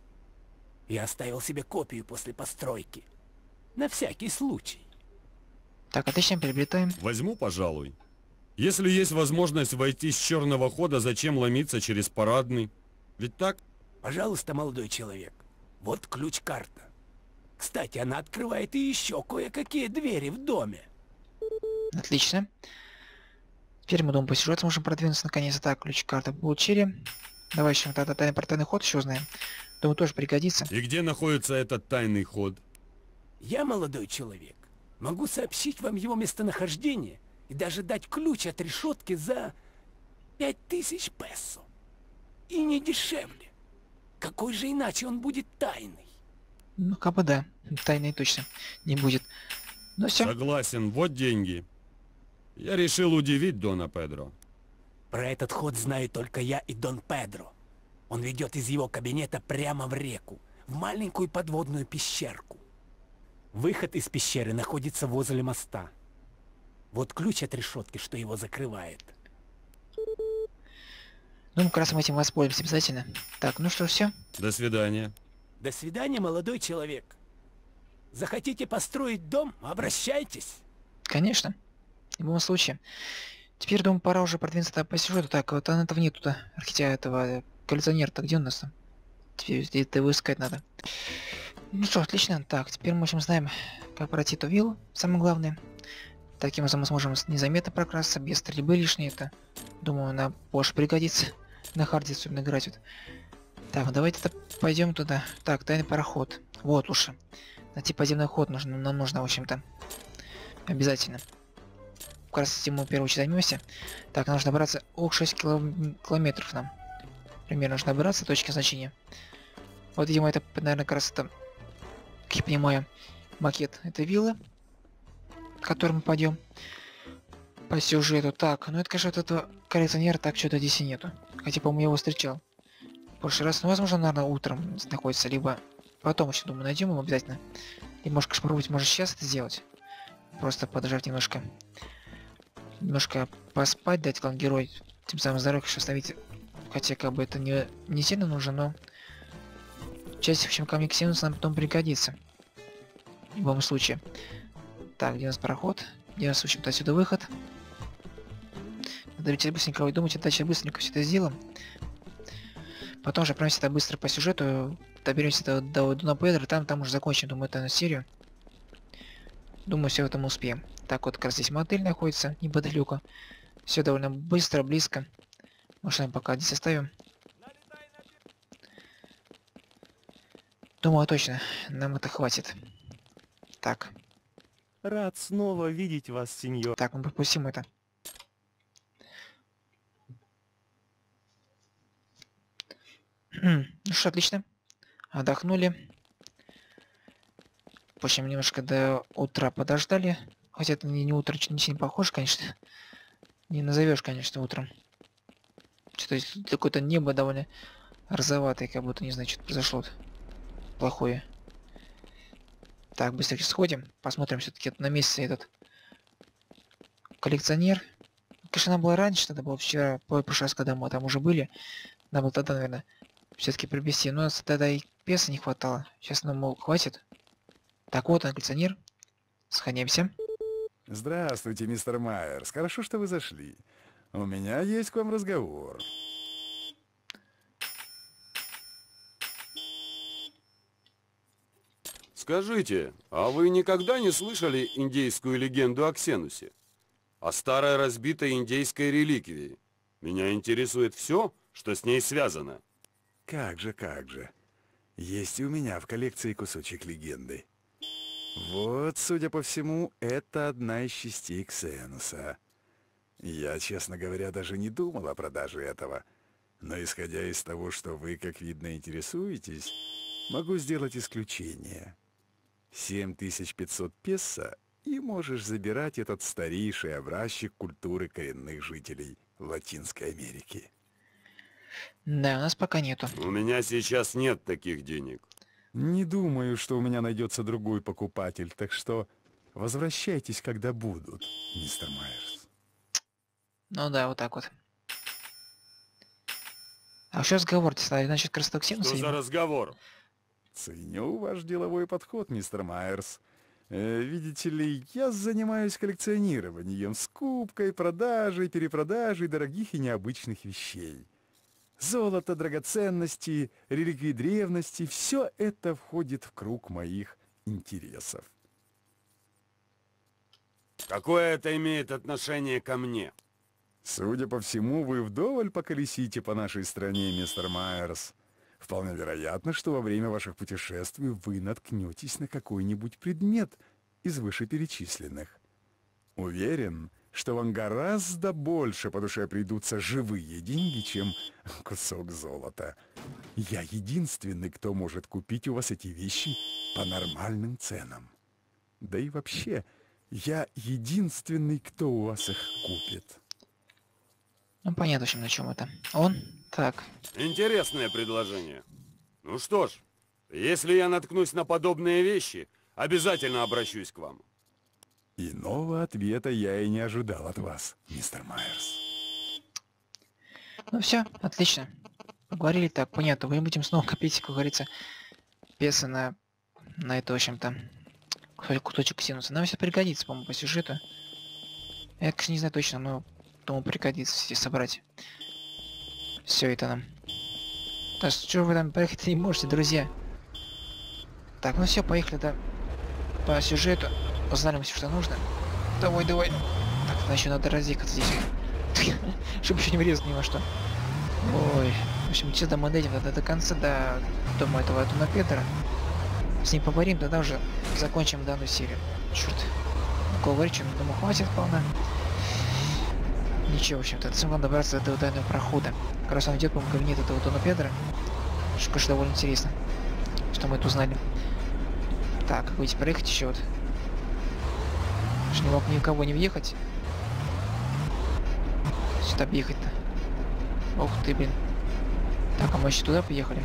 Я оставил себе копию после постройки. На всякий случай. Так, отлично, приобретаем. Возьму, пожалуй. Если есть возможность войти с черного хода, зачем ломиться через парадный? Ведь так? Пожалуйста, молодой человек. Вот ключ-карта. Кстати, она открывает и еще кое-какие двери в доме. Отлично. Теперь мы, думаю, по сюжету можем продвинуться наконец-то. Так, ключ-карты получили. Давай еще тогда тайный портальный ход еще узнаем. Думаю, тоже пригодится. И где находится этот тайный ход? Я, молодой человек, могу сообщить вам его местонахождение и даже дать ключ от решетки за пять тысяч песо. И не дешевле. Какой же иначе он будет тайный? Ну, как бы да. Тайной точно не будет. Ну все. Согласен, вот деньги. Я решил удивить Дона Педро. Про этот ход знаю только я и Дон Педро. Он ведет из его кабинета прямо в реку, в маленькую подводную пещерку. Выход из пещеры находится возле моста. Вот ключ от решетки, что его закрывает. Ну, как раз мы этим воспользуемся обязательно. Так, ну что, все. До свидания. До свидания, молодой человек. Захотите построить дом? Обращайтесь. Конечно. В любом случае. Теперь, думаю, пора уже продвинуться по сюжету. Так, вот она этого нету-то. Архитектора этого коллекционера-то. Где он у нас там? Теперь где-то его искать надо. Ну что, отлично. Так, теперь мы, в общем, знаем, как пройти эту виллу. Самое главное. Таким образом мы сможем незаметно прокрасться, без стрельбы лишней. Это, думаю, она позже пригодится. На харде особенно играть вот. Так, давайте пойдем туда. Так, тайный пароход. Вот лучше. Найти подземный ход нужно, нам нужно, в общем-то. Обязательно. Как раз этим мы в первую очередь займемся. Так, нам нужно добраться. Ох, шесть кило... километров нам. Примерно нужно добраться, точки значения. Вот, видимо, это, наверное, как раз это, как я понимаю, макет этой виллы, в которой мы пойдем по сюжету. Так, ну это, конечно, вот этого коллекционера, так что-то здесь и нету. Хотя, по-моему, я его встречал в прошлый раз. Ну, возможно, наверное, утром находится, либо потом еще, думаю, найдем его обязательно. И, может, конечно, попробовать, может, сейчас это сделать. Просто подождать немножко. Немножко поспать, дать вам герой, тем самым здоровье остановить. Хотя, как бы, это не, не сильно нужно, но часть, в общем, камня Ксенуса нам потом пригодится. В любом случае. Так, где у нас пароход? Где у нас, в общем-то, отсюда выход? Надо ведь быстренько вы думаете, дальше быстренько все это сделаем. Потом же отправимся это быстро по сюжету, доберемся до, до Дона Педро, там, там уже закончим, думаю, эту серию. Думаю, все это мы успеем. Так, вот как раз здесь мотель находится, неподалеку. Все довольно быстро, близко. Машину пока здесь оставим. Думаю, точно, нам это хватит. Так. Рад снова видеть вас, сеньор. Так, мы пропустим это. Ну что, отлично. Отдохнули. В общем, немножко до утра подождали. Хотя это не, не утро, не сильно похоже, конечно. Не назовешь, конечно, утром. Что-то какое-то небо довольно розоватое, как будто не знаю, что произошло плохое. Так, быстренько сходим. Посмотрим все-таки на месте этот коллекционер. Конечно, она была раньше, надо было вчера, в прошлый раз, когда мы там уже были. Надо было тогда, наверное, все-таки приобрести. Но у нас тогда и песа не хватало. Сейчас нам, мол, хватит. Так вот, он, коллекционер. Сходимся. Здравствуйте, мистер Майерс. Хорошо, что вы зашли. У меня есть к вам разговор. Скажите, а вы никогда не слышали индейскую легенду о Ксенусе? О старой разбитой индейской реликвии? Меня интересует все, что с ней связано. Как же, как же. Есть и у меня в коллекции кусочек легенды. Вот, судя по всему, это одна из частей Ксенуса. Я, честно говоря, даже не думал о продаже этого. Но исходя из того, что вы, как видно, интересуетесь, могу сделать исключение. семь тысяч пятьсот песо, и можешь забирать этот старейший образчик культуры коренных жителей Латинской Америки. Да, у нас пока нету. У меня сейчас нет таких денег. Не думаю, что у меня найдется другой покупатель, так что возвращайтесь, когда будут, мистер Майерс. Ну да, вот так вот. А что разговор-то, значит, Крастоксинуса? Что за разговор? Ценю ваш деловой подход, мистер Майерс. Э, видите ли, я занимаюсь коллекционированием, скупкой, продажей, перепродажей дорогих и необычных вещей. Золото, драгоценности, реликвии древности — все это входит в круг моих интересов. Какое это имеет отношение ко мне? Судя по всему, вы вдоволь поколесите по нашей стране, мистер Майерс. Вполне вероятно, что во время ваших путешествий вы наткнетесь на какой-нибудь предмет из вышеперечисленных. Уверен, что вам гораздо больше по душе придутся живые деньги, чем кусок золота. Я единственный, кто может купить у вас эти вещи по нормальным ценам. Да и вообще, я единственный, кто у вас их купит. Ну, понятно, в общем, на чем это. Он? Так. Интересное предложение. Ну что ж, если я наткнусь на подобные вещи, обязательно обращусь к вам. Иного ответа я и не ожидал от вас, мистер Майерс. Ну все, отлично. Поговорили так, понятно. Мы будем снова копить, как говорится, песо на, на это, в общем-то, кусочек Ксенуса. Нам все пригодится, по-моему, по сюжету. Я, конечно, не знаю точно, но думаю, пригодится здесь собрать все это нам. Да что вы там проехать не можете, друзья? Так, ну все, поехали, да, по сюжету. Узнали мы все, что нужно. Давай, давай. Так, тогда еще надо разъехаться здесь. Чтобы еще не врезать ни во что. Ой. В общем, сюда мы дойдем до, до конца, до дома этого Дуна Петра. С ним поговорим, тогда уже закончим данную серию. Черт. Такого говорить, что думаю, хватит вполне. Ничего, в общем-то, самое главное добраться до этого тайного прохода. Как раз он идет, по-моему, кабинет этого Дуна Петра. Что, конечно, довольно интересно, что мы это узнали. Так, как будете проехать еще вот. Что не мог ни у кого не въехать. Сюда объехать-то. Ух ты, блин. Так, а мы еще туда поехали.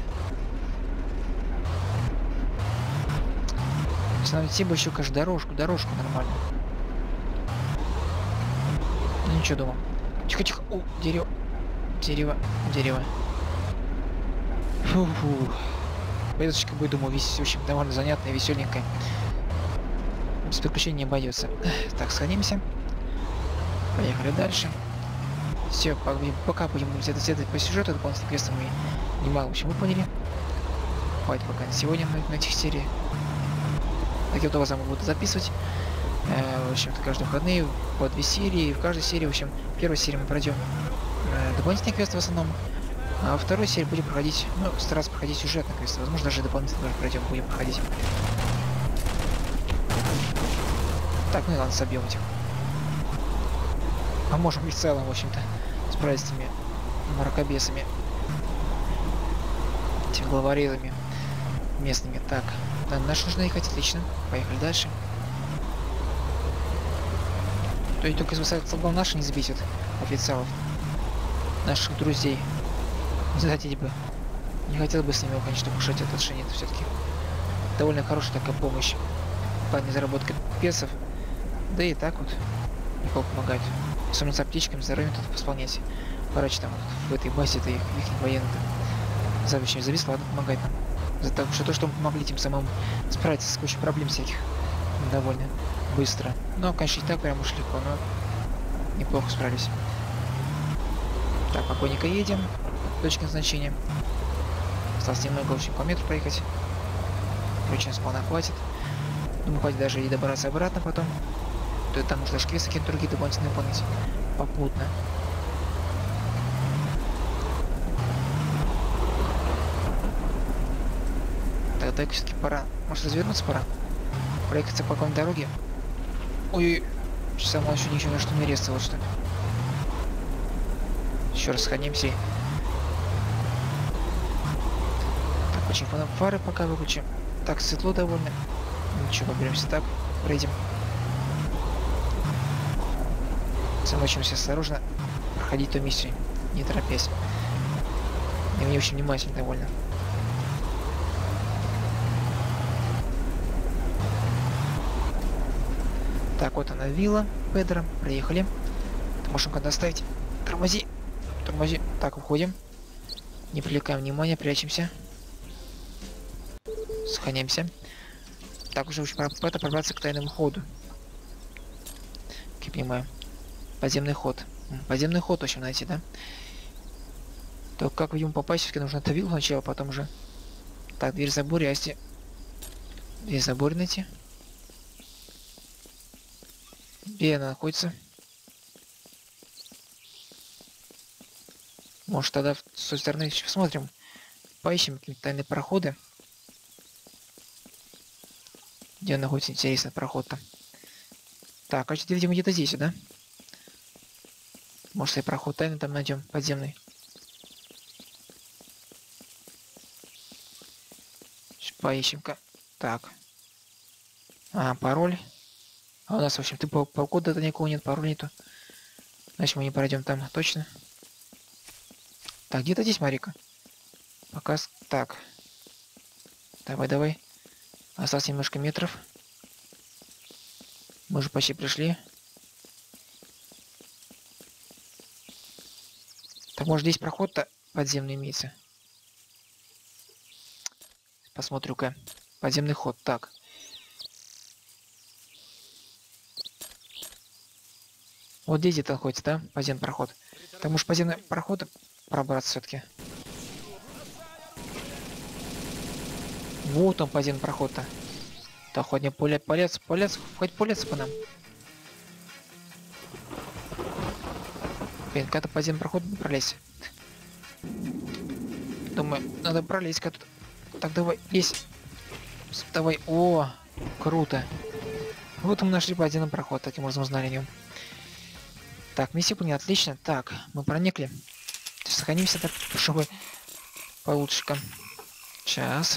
Если нам идти бы еще, конечно, дорожку, дорожку нормально. Ну ничего, думал. Тихо-тихо. О, дерево. Дерево. Дерево. Фу-фу. Поездочка будет, думаю, весь, в общем, довольно занятная, веселенькая. Без приключений не обойдется. Так, сходимся. Поехали дальше. Все, пока будем где-то следовать по сюжету, дополнительных квестов мы немало, в общем, выполнили. Хватит пока на сегодня на, на этих сериях. Таким образом мы буду записывать. Э, в общем-то, каждые выходные по две серии. В каждой серии, в общем, в первой серии мы пройдем э, дополнительные квесты в основном. А во второй серии будем проходить, ну, стараться проходить сюжетные квесты. Возможно, даже дополнительно тоже пройдем, будем проходить. Так, ну и ладно, собьем этих. Поможем в целом, в общем-то, справиться с этими мракобесами. этими главорезами местными. Так, да, наш нужно ехать, отлично. Поехали дальше. То есть только из слабов наши не забесит официалов. Наших друзей. Не захотели бы. Не хотел бы с ними, конечно, кушать отношения. Это все-таки довольно хорошая такая помощь в плане заработка песов. Да и так вот неплохо помогает. Особенно с аптечками, здоровьем тут восполнять. Врач там вот, в этой базе, это их, их военный завучами завис, ладно, помогает нам. За то, что то, что мы помогли тем самым справиться с кучей проблем всяких довольно быстро. Но, конечно, не так прям уж легко, но неплохо справились. Так, спокойненько едем. Точка назначения. Осталось немного, очень по метру проехать. Короче, нас сполна хватит. Думаю, хватит даже и добраться обратно потом. То есть там можно даже квесты какие-то другие дополнительные выполнять. Попутно. Тогда все-таки пора. Может, развернуться пора? Проехаться по какой-нибудь дороге? Ой, сама еще ничего на что не резало, что ли. Еще раз сходимся. Так, очень фары пока выключим. Так, светло довольно. Ничего, поберемся так. Пройдем. Замочимся осторожно. Проходить ту миссию, не торопясь. И мне очень внимательно довольно. Так, вот она вилла Педро. Приехали. Машинку надо оставить. Тормози. Тормози. Так, уходим. Не привлекаем внимания, прячемся. Сохраняемся. Так, уже очень пора пробраться к тайному ходу. Как я понимаю. Подземный ход. Подземный ход, в общем, найти, да? Только как в него попасть, все-таки нужно это виллу сначала, потом уже. Так, дверь в заборе, Асти. Дверь в заборе найти. Где она находится? Может, тогда с той стороны еще посмотрим. Поищем какие-то тайные проходы. Где он находится, интересно, проход-то. Так, а что-то, видимо, где-то здесь, да? Может, и проход тайный там найдем, подземный. Поищем-ка. Так. А, пароль. А у нас, в общем, ты по, по коду-то никого нет, пароля нету. Значит, мы не пройдем там, точно. Так, где-то здесь, Марика. Пока... Так. Давай, давай. Осталось немножко метров. Мы уже почти пришли. Так, может, здесь проход-то подземный имеется? Посмотрю-ка. Подземный ход. Так. Вот здесь где-то находится, да? Подземный проход. Так, может, подземный проход пробраться все-таки? Вот он, подземный проход-то. Так, хоть не пулять, палец, палец, хоть пулец по нам. Блин, как-то подземный проход не пролезть. Думаю, надо пролезть как-то. Так, давай, лезь. Давай, о, круто. Вот мы нашли подземный проход, таким образом узнали о нем. Так, миссия поняла, отлично. Так, мы проникли. Сохранимся так, чтобы получше-ка. Сейчас.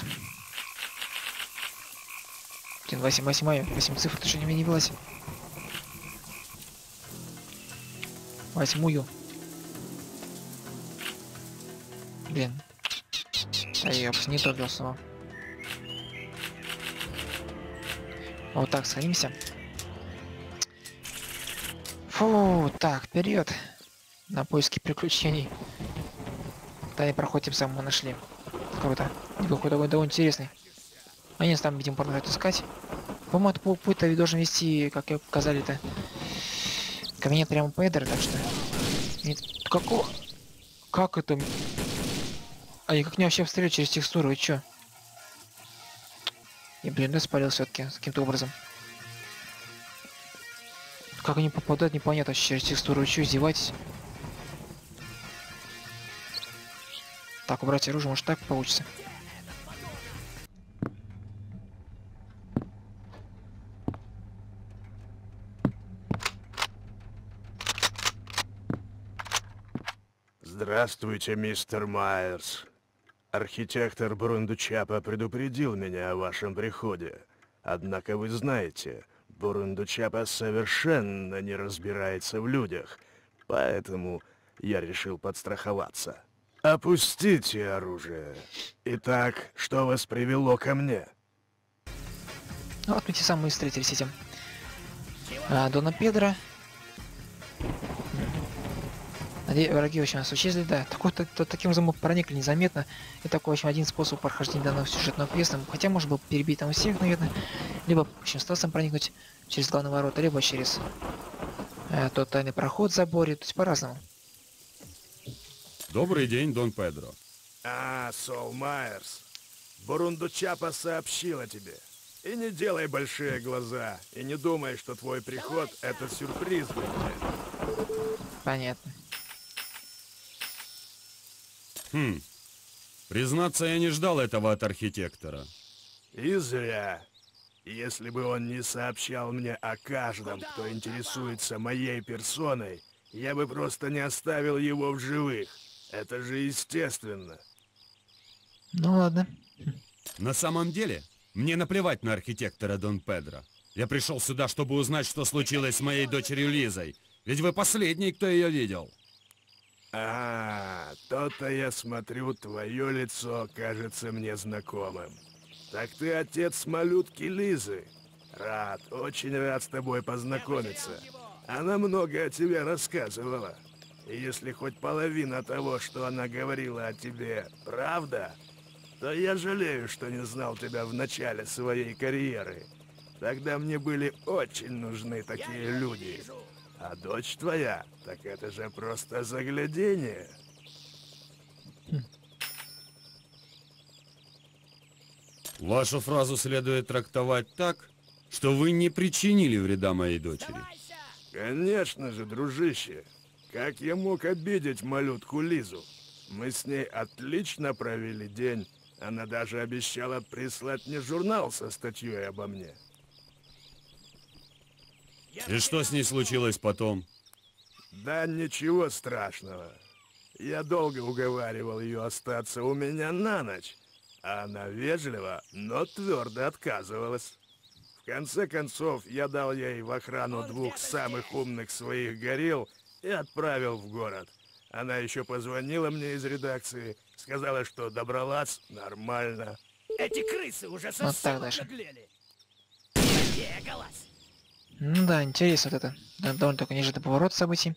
Блин, восемь, восемь, восемь цифр, ты что, не велась? Восьмую. Блин. А я не то ввел снова. Вот так, сохранимся. Фу, так, вперед. На поиски приключений. Да и проход тем самым мы нашли. Круто. Какой-то довольно интересный. Они нас там, видимо, продолжают искать. По-моему, этот путь-то должен вести, как я показали-то, кабинет прямо Педро, так что... Нет, какого... Как это... А я как не вообще встречу через текстуру, и чё? И, блин, да спалил все-таки каким-то образом. Как они попадают, непонятно, через текстуру, и чё, издевайтесь? Так, убрать оружие, может так получится. Здравствуйте, мистер Майерс. Архитектор Бурундучапа предупредил меня о вашем приходе. Однако вы знаете, Бурундучапа совершенно не разбирается в людях, поэтому я решил подстраховаться. Опустите оружие. Итак, что вас привело ко мне? Ну, вот мы те самые встретились с этим а, Дона Педро. Надеюсь, враги, в общем, нас исчезли, да. Такой, то, то, таким образом мы проникли незаметно. И такой, в общем, один способ прохождения данного сюжетного квеста. Хотя, можно было перебить там всех, наверное. Либо, в общем, стасом проникнуть через главные ворота, либо через э, тот тайный проход в заборе. То есть по-разному. Добрый день, Дон Педро. А, Сол Майерс. Бурундучапа сообщил о тебе. И не делай большие глаза. И не думай, что твой приход — это сюрприз для меня. Понятно. Хм. Признаться, я не ждал этого от архитектора. И зря. Если бы он не сообщал мне о каждом, кто интересуется моей персоной, я бы просто не оставил его в живых. Это же естественно. Ну ладно. На самом деле, мне наплевать на архитектора, Дон Педро. Я пришел сюда, чтобы узнать, что случилось с моей дочерью Лизой. Ведь вы последний, кто ее видел. А, то-то я смотрю, твое лицо кажется мне знакомым. Так ты отец малютки Лизы. Рад, очень рад с тобой познакомиться. Она много о тебе рассказывала. И если хоть половина того, что она говорила о тебе, правда, то я жалею, что не знал тебя в начале своей карьеры. Тогда мне были очень нужны такие люди. А дочь твоя, так это же просто заглядение. Вашу фразу следует трактовать так, что вы не причинили вреда моей дочери. Конечно же, дружище. Как я мог обидеть малютку Лизу? Мы с ней отлично провели день. Она даже обещала прислать мне журнал со статьей обо мне. И что с ней случилось потом? Да ничего страшного. Я долго уговаривал ее остаться у меня на ночь, а она вежливо, но твердо отказывалась. В конце концов, я дал ей в охрану двух самых умных своих горилл и отправил в город. Она еще позвонила мне из редакции, сказала, что добралась нормально. Эти крысы уже Вот совсем так обнаглели. Бегалась. Ну да, интересно вот это. Да, довольно только неожиданный поворот событий.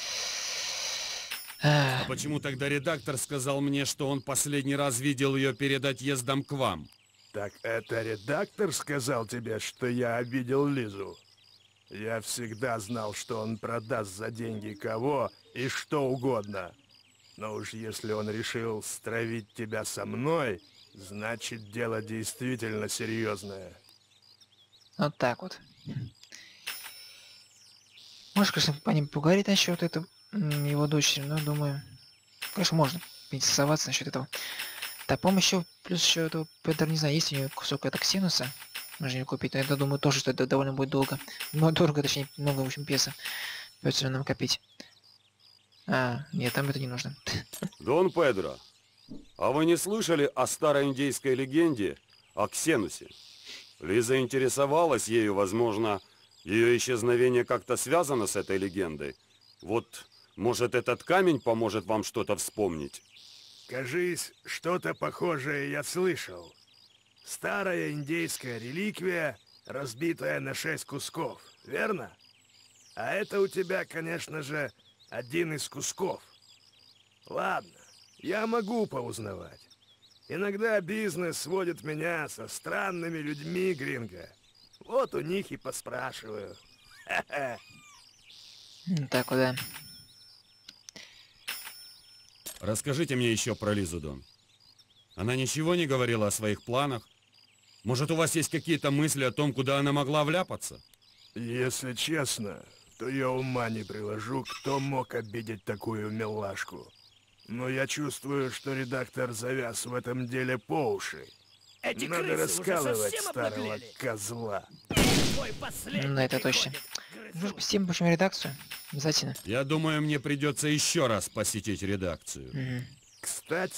А почему тогда редактор сказал мне, что он последний раз видел ее перед отъездом к вам? Так это редактор сказал тебе, что я обидел Лизу? Я всегда знал, что он продаст за деньги кого и что угодно. Но уж если он решил стравить тебя со мной, значит дело действительно серьезное. Вот так вот. Можешь, конечно, по ним поговорить насчет этого, его дочери, но думаю, конечно, можно поинтересоваться насчет этого. Так, по-моему, еще, плюс еще этого, Педро, не знаю, есть у него кусок это ксенуса, можно ее купить, но я думаю тоже, что это довольно будет долго, но дорого, точнее, много, в общем, песо, придется нам копить. А, нет, там это не нужно. Дон Педро, а вы не слышали о старой индейской легенде о Ксенусе? Лиза интересовалась ею, возможно, ее исчезновение как-то связано с этой легендой. Вот, может, этот камень поможет вам что-то вспомнить? Кажись, что-то похожее я слышал. Старая индейская реликвия, разбитая на шесть кусков, верно? А это у тебя, конечно же, один из кусков. Ладно, я могу поузнавать. Иногда бизнес сводит меня со странными людьми, Гринго. Вот у них и поспрашиваю. Ха-ха. Так вот, да. Расскажите мне еще про Лизу, Дон. Она ничего не говорила о своих планах? Может, у вас есть какие-то мысли о том, куда она могла вляпаться? Если честно, то я ума не приложу, кто мог обидеть такую милашку. Но я чувствую, что редактор завяз в этом деле по уши. Эти Надо крысы уже раскалывать совсем старого обнаглели. козла. Твой последний Ну да, это точно. приходит, Ну, грызун. посетим, в общем, редакцию. Обязательно. Я думаю, мне придется еще раз посетить редакцию. Мгм. Кстати,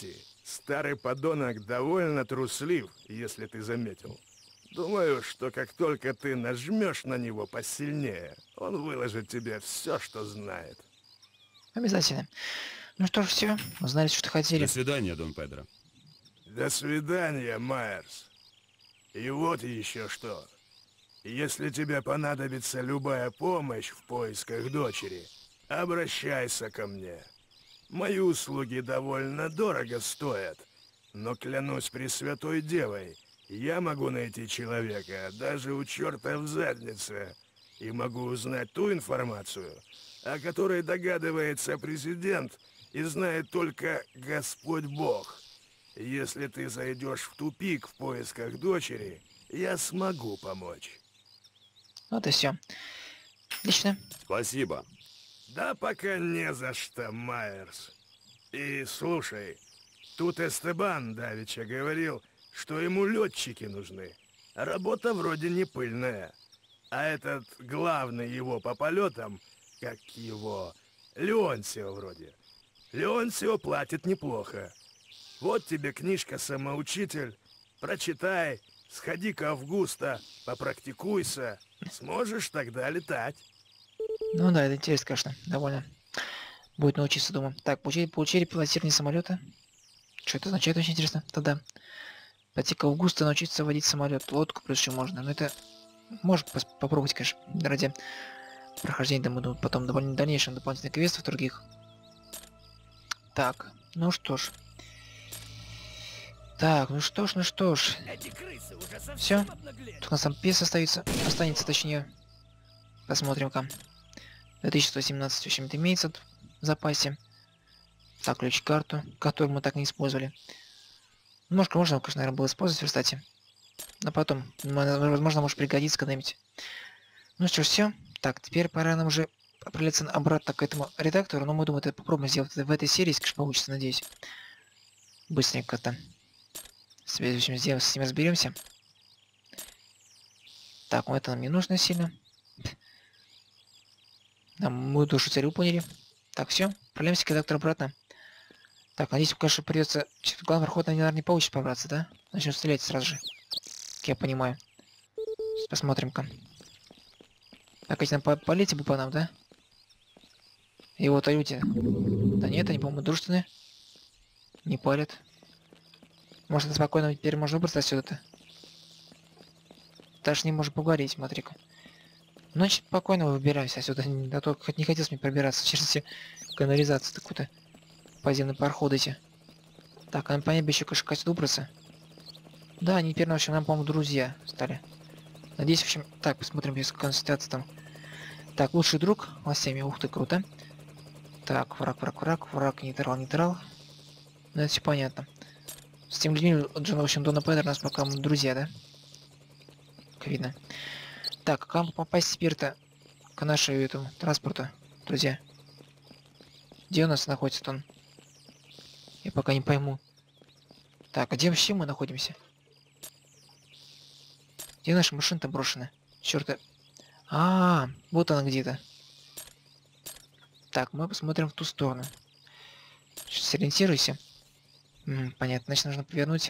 Старый подонок довольно труслив, если ты заметил. Думаю, что как только ты нажмешь на него посильнее, он выложит тебе все, что знает. Обязательно. Ну что ж, все. Узнали, что хотели. До свидания, Дон Педро. До свидания, Майерс. И вот еще что. Если тебе понадобится любая помощь в поисках дочери, обращайся ко мне. Мои услуги довольно дорого стоят, но клянусь Пресвятой Девой, я могу найти человека даже у черта в заднице и могу узнать ту информацию, о которой догадывается президент и знает только Господь Бог. Если ты зайдешь в тупик в поисках дочери, я смогу помочь. Вот и все. Отлично. Спасибо. Да пока не за что, Майерс. И слушай, тут Эстебан давеча говорил, что ему летчики нужны. Работа вроде не пыльная. А этот главный его по полетам, как его, Леонсио вроде. Леонсио платит неплохо. Вот тебе книжка «Самоучитель». Прочитай, сходи к Августа, попрактикуйся. Сможешь тогда летать. Ну да, это интересно, конечно, довольно. Будет научиться, думаю. Так, получили, получили пилотирование самолета. Что это означает, очень интересно. Тогда пойти к Августу научиться водить самолет. Лодку плюс еще можно. Но это можно попробовать, конечно, ради прохождения, думаю, потом довольно дальнейших дополнительных квестов других. Так, ну что ж. Так, ну что ж, ну что ж. Все. Тут у нас там пес остается, останется, точнее. Посмотрим-ка. две тысячи сто семнадцать, в общем-то, имеется в запасе. Так, ключ-карту, которую мы так не использовали. Немножко можно, конечно, наверное, было использовать, кстати. Но потом, возможно, может пригодиться когда-нибудь. Ну что ж, все. Так, теперь пора нам уже отправляться обратно к этому редактору. Но мы думаем, это попробуем сделать в этой серии, если получится, надеюсь. Быстренько-то. В общем, с ним разберемся. Так, ну это нам не нужно сильно. Нам мы душу царю поняли. Так, все, отправляемся к редактору обратно. Так, надеюсь, конечно, придется... Главный проход, наверное, не получится пробраться, да? Начнем стрелять сразу же. Как я понимаю. Сейчас посмотрим-ка. Так, эти нам полетели бы по нам, да? И вот люди. Да нет, они, по-моему, дружественные. Не палят. Может, это спокойно теперь можно выбраться отсюда-то. Даже не можем поговорить, смотри-ка. Значит, спокойно выбираемся отсюда. А то хоть не хотелось мне пробираться через все канализации такую-то. Подземные проходы эти. Так, а нам по небе еще, конечно, отсюда выбраться. Да, они теперь, в общем, нам, по-моему, друзья стали. Надеюсь, в общем... Так, посмотрим, без консультации там. Так, лучший друг. Властями. Ух ты, круто. Так, враг, враг, враг, враг, нейтрал, нейтрал. Ну, это все понятно. С тем людьми, Джона, в общем, Дона Педро у нас пока друзья, да? Как видно. Так, как нам попасть теперь-то к нашему этому транспорту, друзья? Где у нас находится он? Я пока не пойму. Так, а где вообще мы находимся? Где наша машина-то брошена? Чёрта. А, -а, а, вот она где-то. Так, мы посмотрим в ту сторону. Сейчас сориентируйся. М, понятно, значит, нужно повернуть.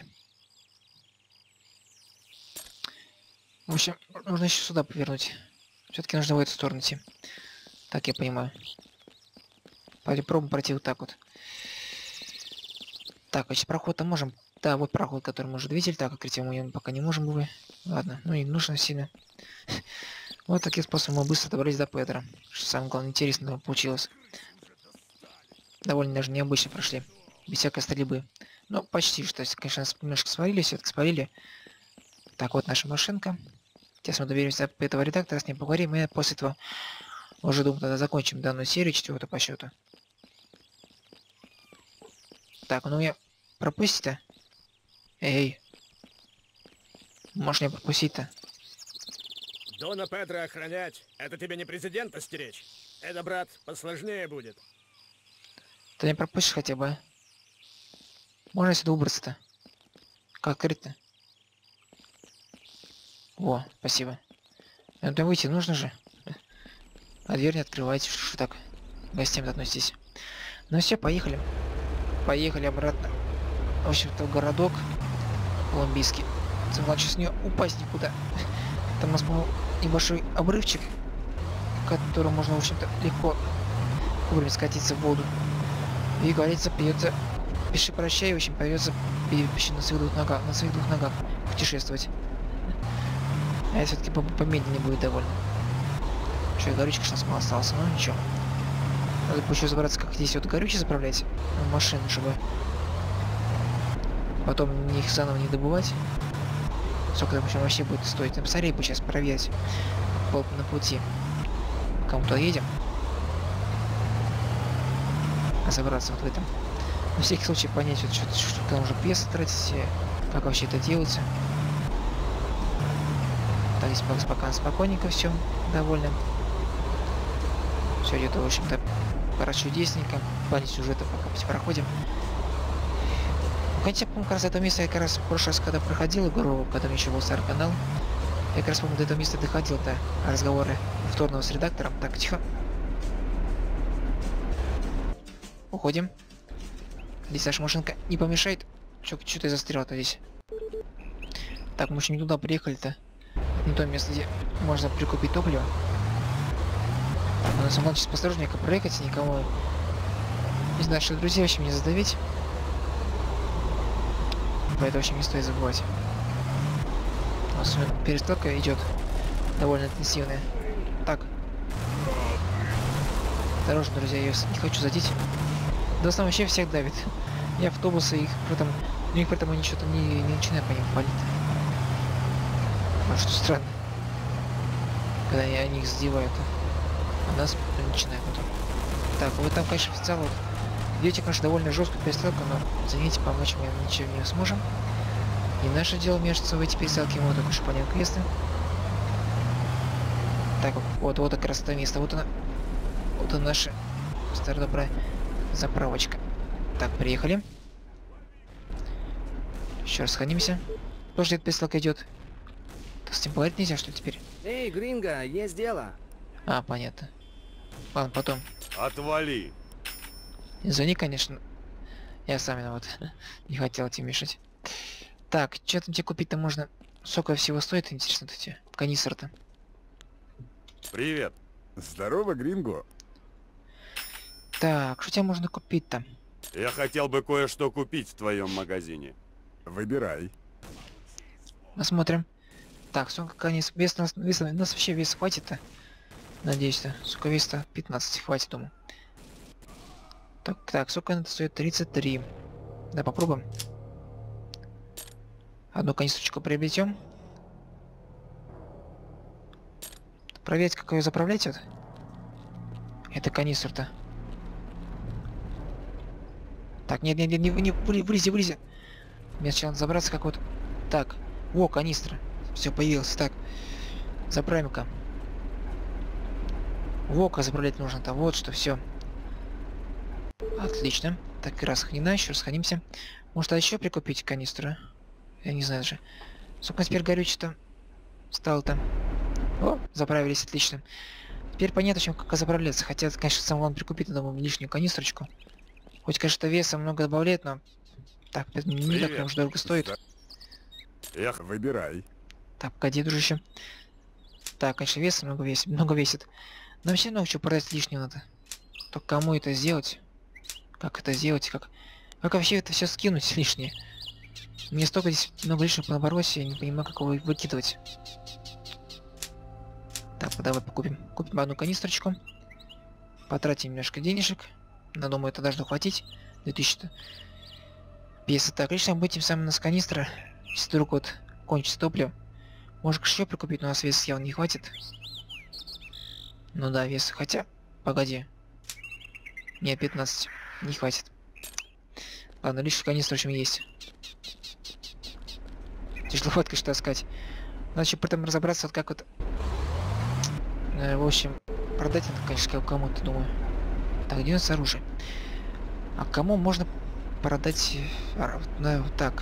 В общем, нужно еще сюда повернуть. Все-таки нужно в эту сторону идти. Так, я понимаю. Попробуем пройти вот так вот. Так, значит, проход-то можем. Да, вот проход, который мы уже видели. Так, открыть мы пока не можем, увы. Ладно, ну и нужно сильно. Вот таким способом мы быстро добрались до Педро. Что самое главное, интересно получилось. Довольно даже необычно прошли. Без всякой стрельбы. Ну, почти, что, конечно, немножко свалили, все-таки свалили. Так, вот наша машинка. Сейчас мы доберемся до этого редактора, с ним поговорим, и после этого уже, думаю, тогда закончим данную серию, четвертую по счету. Так, ну я пропустить-то? Эй. Можешь не пропустить-то? Дона Педро охранять, это тебе не президента стеречь. Это, брат, посложнее будет. Ты не пропустишь хотя бы, а? Можно сюда убраться-то? Как открыть-то? О, спасибо. Ну да выйти нужно же. А дверь не открывайте, что ж так к гостям относитесь. Ну все, поехали. Поехали обратно. в общем-то, городок колумбийский. Главное сейчас не упасть никуда. Там у нас был небольшой обрывчик, к которому можно, в общем-то, легко вовремя скатиться в воду. И, говорится, придется, пиши прощай, в общем, придется на своих двух ногах, на своих двух ногах путешествовать. А это все-таки помедленнее будет довольно. Что, горючий, конечно, мало остался, но ничего. Надо бы еще забраться, как здесь вот горючий заправлять в машину, чтобы потом их заново не добывать. Сколько там вообще будет стоить? Посмотри, бы сейчас проверить на пути. Кому-то едем. Разобраться вот в этом. На всякий случай понять, вот, что, что там уже песо тратить, как вообще это делается. Так, здесь пока, пока спокойненько все, довольно. Все идет, в общем-то, пора чудесненько. В плане сюжета пока все проходим. Хотя, помню, как раз это место я как раз в прошлый раз, когда проходил игру, когда еще был старый канал, я как раз, помню, до этого места доходил до разговора повторного с редактором. Так, тихо. Уходим. Здесь наша машинка не помешает. Чё, что ты застрял-то здесь? Так, мы еще не туда приехали-то. Не то место, где можно прикупить топливо. Надо самому сейчас посторожненько проехать, никого не знаю, что друзья вообще мне задавить. Поэтому вообще не стоит забывать. У нас перестрелка идет довольно интенсивная. Так. Осторожно, друзья, я не хочу задеть. Да, сам вообще всех давит. И автобусы, их при этом, ну, их при этом они что-то не, не начинают по ним палить. А что странно. Когда они, они их задевают. А нас начинают потом. Так, вы там, конечно, официально вот, видите, конечно, довольно жесткую перестрелку, но заметьте, помочь мы ничем не сможем. И наше дело вмешиваться в эти перестрелки, мы только что понял квесты. Так, вот, вот как раз это место. Вот она. Вот она наша старая добрая заправочка. Так, приехали. Еще раз сходимся. Тоже эта перестрелка идет. С ним поговорить нельзя, что ли, теперь? Эй, Гринго, есть дело. А, понятно. Ладно, потом. Отвали. Извини, конечно. Я сам виноват. Не хотел тебе мешать. Так, что там тебе купить-то можно? Сколько всего стоит, интересно, вот эти канистры-то? Привет. Здорово, Гринго. Так, что тебе можно купить-то? Я хотел бы кое-что купить в твоем магазине. Выбирай. Посмотрим. Так, сколько канис... Вес нас, вес, нас вообще вес хватит-то? Надеюсь-то. Сколько вес-то? пятнадцать хватит, думаю. Так, так, сколько это стоит? тридцать три. Да, попробуем. Одну канистрочку приобретем. Проверить, как ее заправлять вот. Это канистра-то. Так, нет, нет, нет, не, не вылези, вылези. Мне сначала надо забраться как вот. Так, о, канистра. Все, появился. Так, заправим-ка. Вока заправлять нужно-то. Вот что, все. Отлично. Так, раз хрена, еще раз сходимся. Может, а еще прикупить канистру? Я не знаю даже. Сколько теперь горючее-то стало-то? О, заправились, отлично. Теперь понятно, чем как заправляться. Хотя, конечно, самое главное прикупить, думаю, лишнюю канистрочку. Хоть, конечно, веса много добавляет, но... Так, это не Привет. Так прям уж дорого стоит. Эх, выбирай. Так, погоди, дружище. Так, конечно, веса много весит, много весит. Но вообще много чего продать лишнего надо. Только кому это сделать? Как это сделать? Как, как вообще это все скинуть лишнее? Мне столько здесь много лишнего набралось, я не понимаю, как его выкидывать. Так, давай покупим. Купим одну канистрочку. Потратим немножко денежек. Но думаю, это должно хватить. две тысячи песо. Так, лично будем самым у нас канистра. Если вдруг вот кончится топливо. Может еще прикупить, но у нас вес явно не хватит. Ну да, вес. Хотя, погоди. Не, пятнадцать. Не хватит. Ладно, лишний канистр, в общем, есть. Тяжеловато, конечно, таскать. Надо еще при этом разобраться, вот как вот... Э, в общем, продать это, конечно, кому-то, думаю. Так, где у нас оружие? А кому можно продать... А, да, вот так.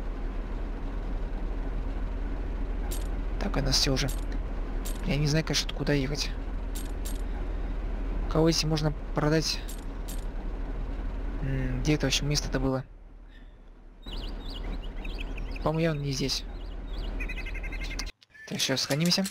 Так, у нас все уже. Я не знаю, конечно, куда ехать. Кого если можно продать... М-м, где это вообще место-то было? По-моему, явно не здесь. Так, сейчас сохранимся.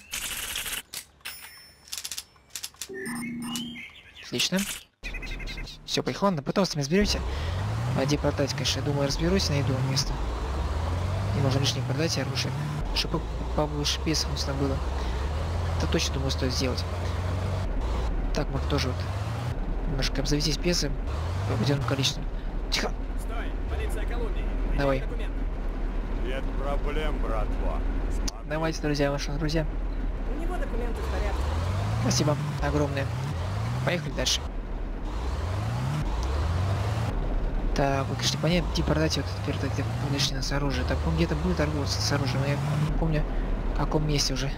Отлично. Все, поехал. Ладно, потом с ними разберемся. А где продать, конечно, я думаю, разберусь, найду место. Не можно лишнее продать оружие. Чтобы побольше песов нужно было. Это точно, думаю, стоит сделать. Так, мы тоже вот немножко обзавестись песом в определенном количестве. Тихо! Стой! Полиция Колумбии! Давай. Нет проблем, братва. Давайте, друзья, ваши друзья. У него документы в порядке. Спасибо огромное. Поехали дальше. Так, вы, конечно, понятно, где продать вот теперь это лишнее с оружием. Так, он где-то будет торговаться с оружием, но я не помню, в каком месте уже.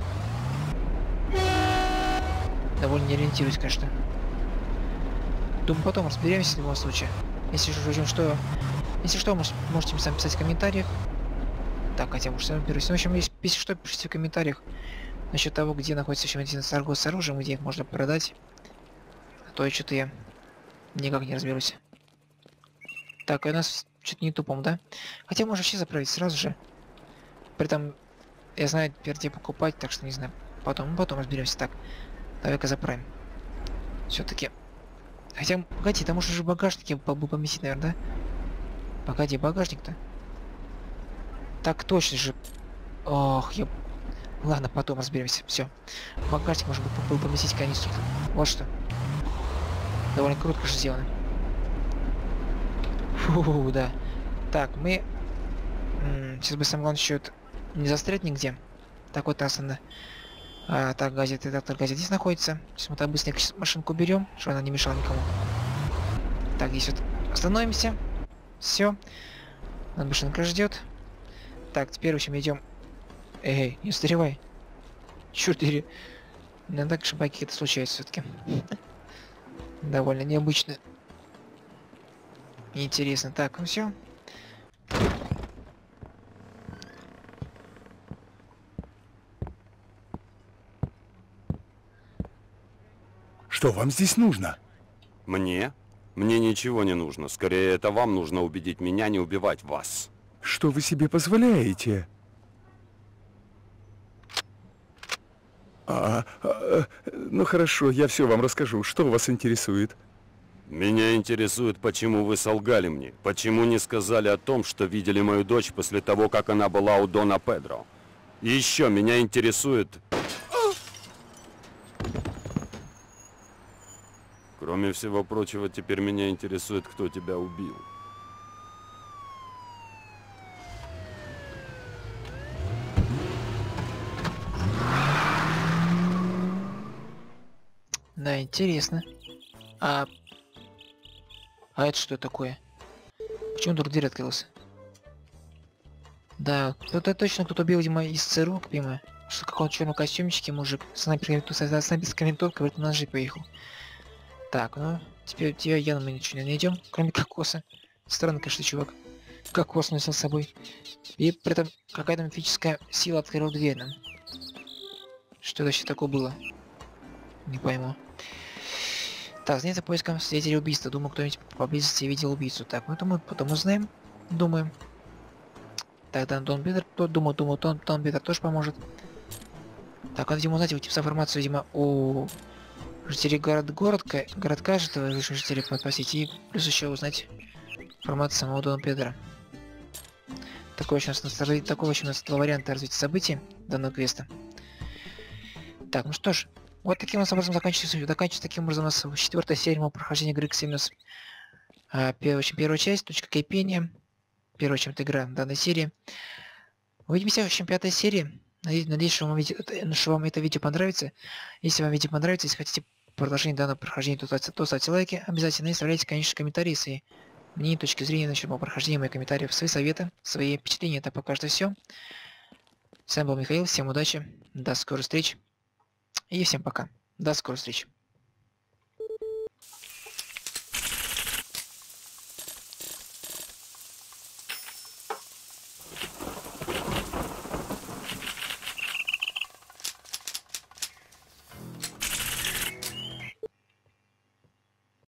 Довольно не ориентируюсь, конечно. Думаю, потом разберемся в любом случае. Если что, что, если что, можете, можете сами писать в комментариях. Так, хотя может сам берусь. Ну, в общем, если, если что, пишите в комментариях насчет того, где находится еще один торговец с оружием, где их можно продать. А то что-то я никак не разберусь. Так, и у нас что-то не тупом, да? Хотя можно вообще заправить сразу же. При этом я знаю теперь где покупать, так что не знаю. Потом, потом разберемся. Так, давай-ка заправим. Все-таки. Хотя, погоди, там уже багажник я бы поместить, наверное, да? Погоди, багажник-то. Так точно же. Ох, я... Ладно, потом разберемся. Все. Багажник можно было поместить канистру. Вот что. Довольно круто, конечно, сделано. Фу, да. Так, мы... М -м, сейчас бы самое главное счет не застрять нигде. Так, вот раз она... А, так, газета, редактор газет здесь находится. Сейчас мы так быстренько машинку берем, чтобы она не мешала никому. Так, здесь вот остановимся. Все. Нас машинка ждет. Так, теперь, в общем, идем. Эй, не устаревай. Черт, или... Иногда шибаки какие-то случаются все-таки. Довольно необычно. Интересно. Так, ну все. Что вам здесь нужно? Мне? Мне ничего не нужно. Скорее, это вам нужно убедить меня не убивать вас. Что вы себе позволяете? А, а, ну хорошо, я все вам расскажу. Что вас интересует? Меня интересует, почему вы солгали мне. Почему не сказали о том, что видели мою дочь после того, как она была у Дона Педро. И еще меня интересует... Кроме всего прочего, теперь меня интересует, кто тебя убил. Да, интересно. А... А это что такое? Почему вдруг дверь открылась? Да, кто-то точно кто-то убил, видимо, из ЦРУ, как понимаю. Что в каком-то черном костюмчике мужик. Снайпер, снайперская винтовка, говорит, на ножи поехал. Так, ну, теперь тебя явно мы ничего не найдем, кроме кокоса. Странно, конечно, чувак. Кокос носил с собой. И при этом какая-то мифическая сила открыла дверь нам. Что это вообще такое было? Не пойму. Так, заняться поиском свидетелей убийства. Думаю, кто-нибудь поблизости видел убийцу. Так, ну это мы потом узнаем. Думаем. Так, да, Дон Педро, думаю, думаю, Дон, Дон Педро тоже поможет. Так, он, видимо, узнать, типа, информацию, видимо, о жителей город, городка, городка же, этого жителей попросить, и плюс еще узнать информацию самого Дона Педро. Такой очень у нас, такой очень у нас два варианта развития событий данного квеста. Так, ну что ж, вот таким образом заканчивается, заканчивается таким образом у нас четвертая серия моего прохождения игры Ксенус. А, первая, первая часть, точка кипения. Первая, чем-то игра данной серии. Увидимся в общем пятой серии. Надеюсь, что вам, видео, что вам это видео понравится. Если вам видео понравится, если хотите продолжение данного прохождения, то, то ставьте лайки обязательно и оставляйте, конечно, комментарии свои мнения, точки зрения насчет моего прохождения, мои комментарии, свои советы, свои впечатления. Это пока что все. С вами был Михаил, всем удачи, до скорых встреч и всем пока. До скорых встреч.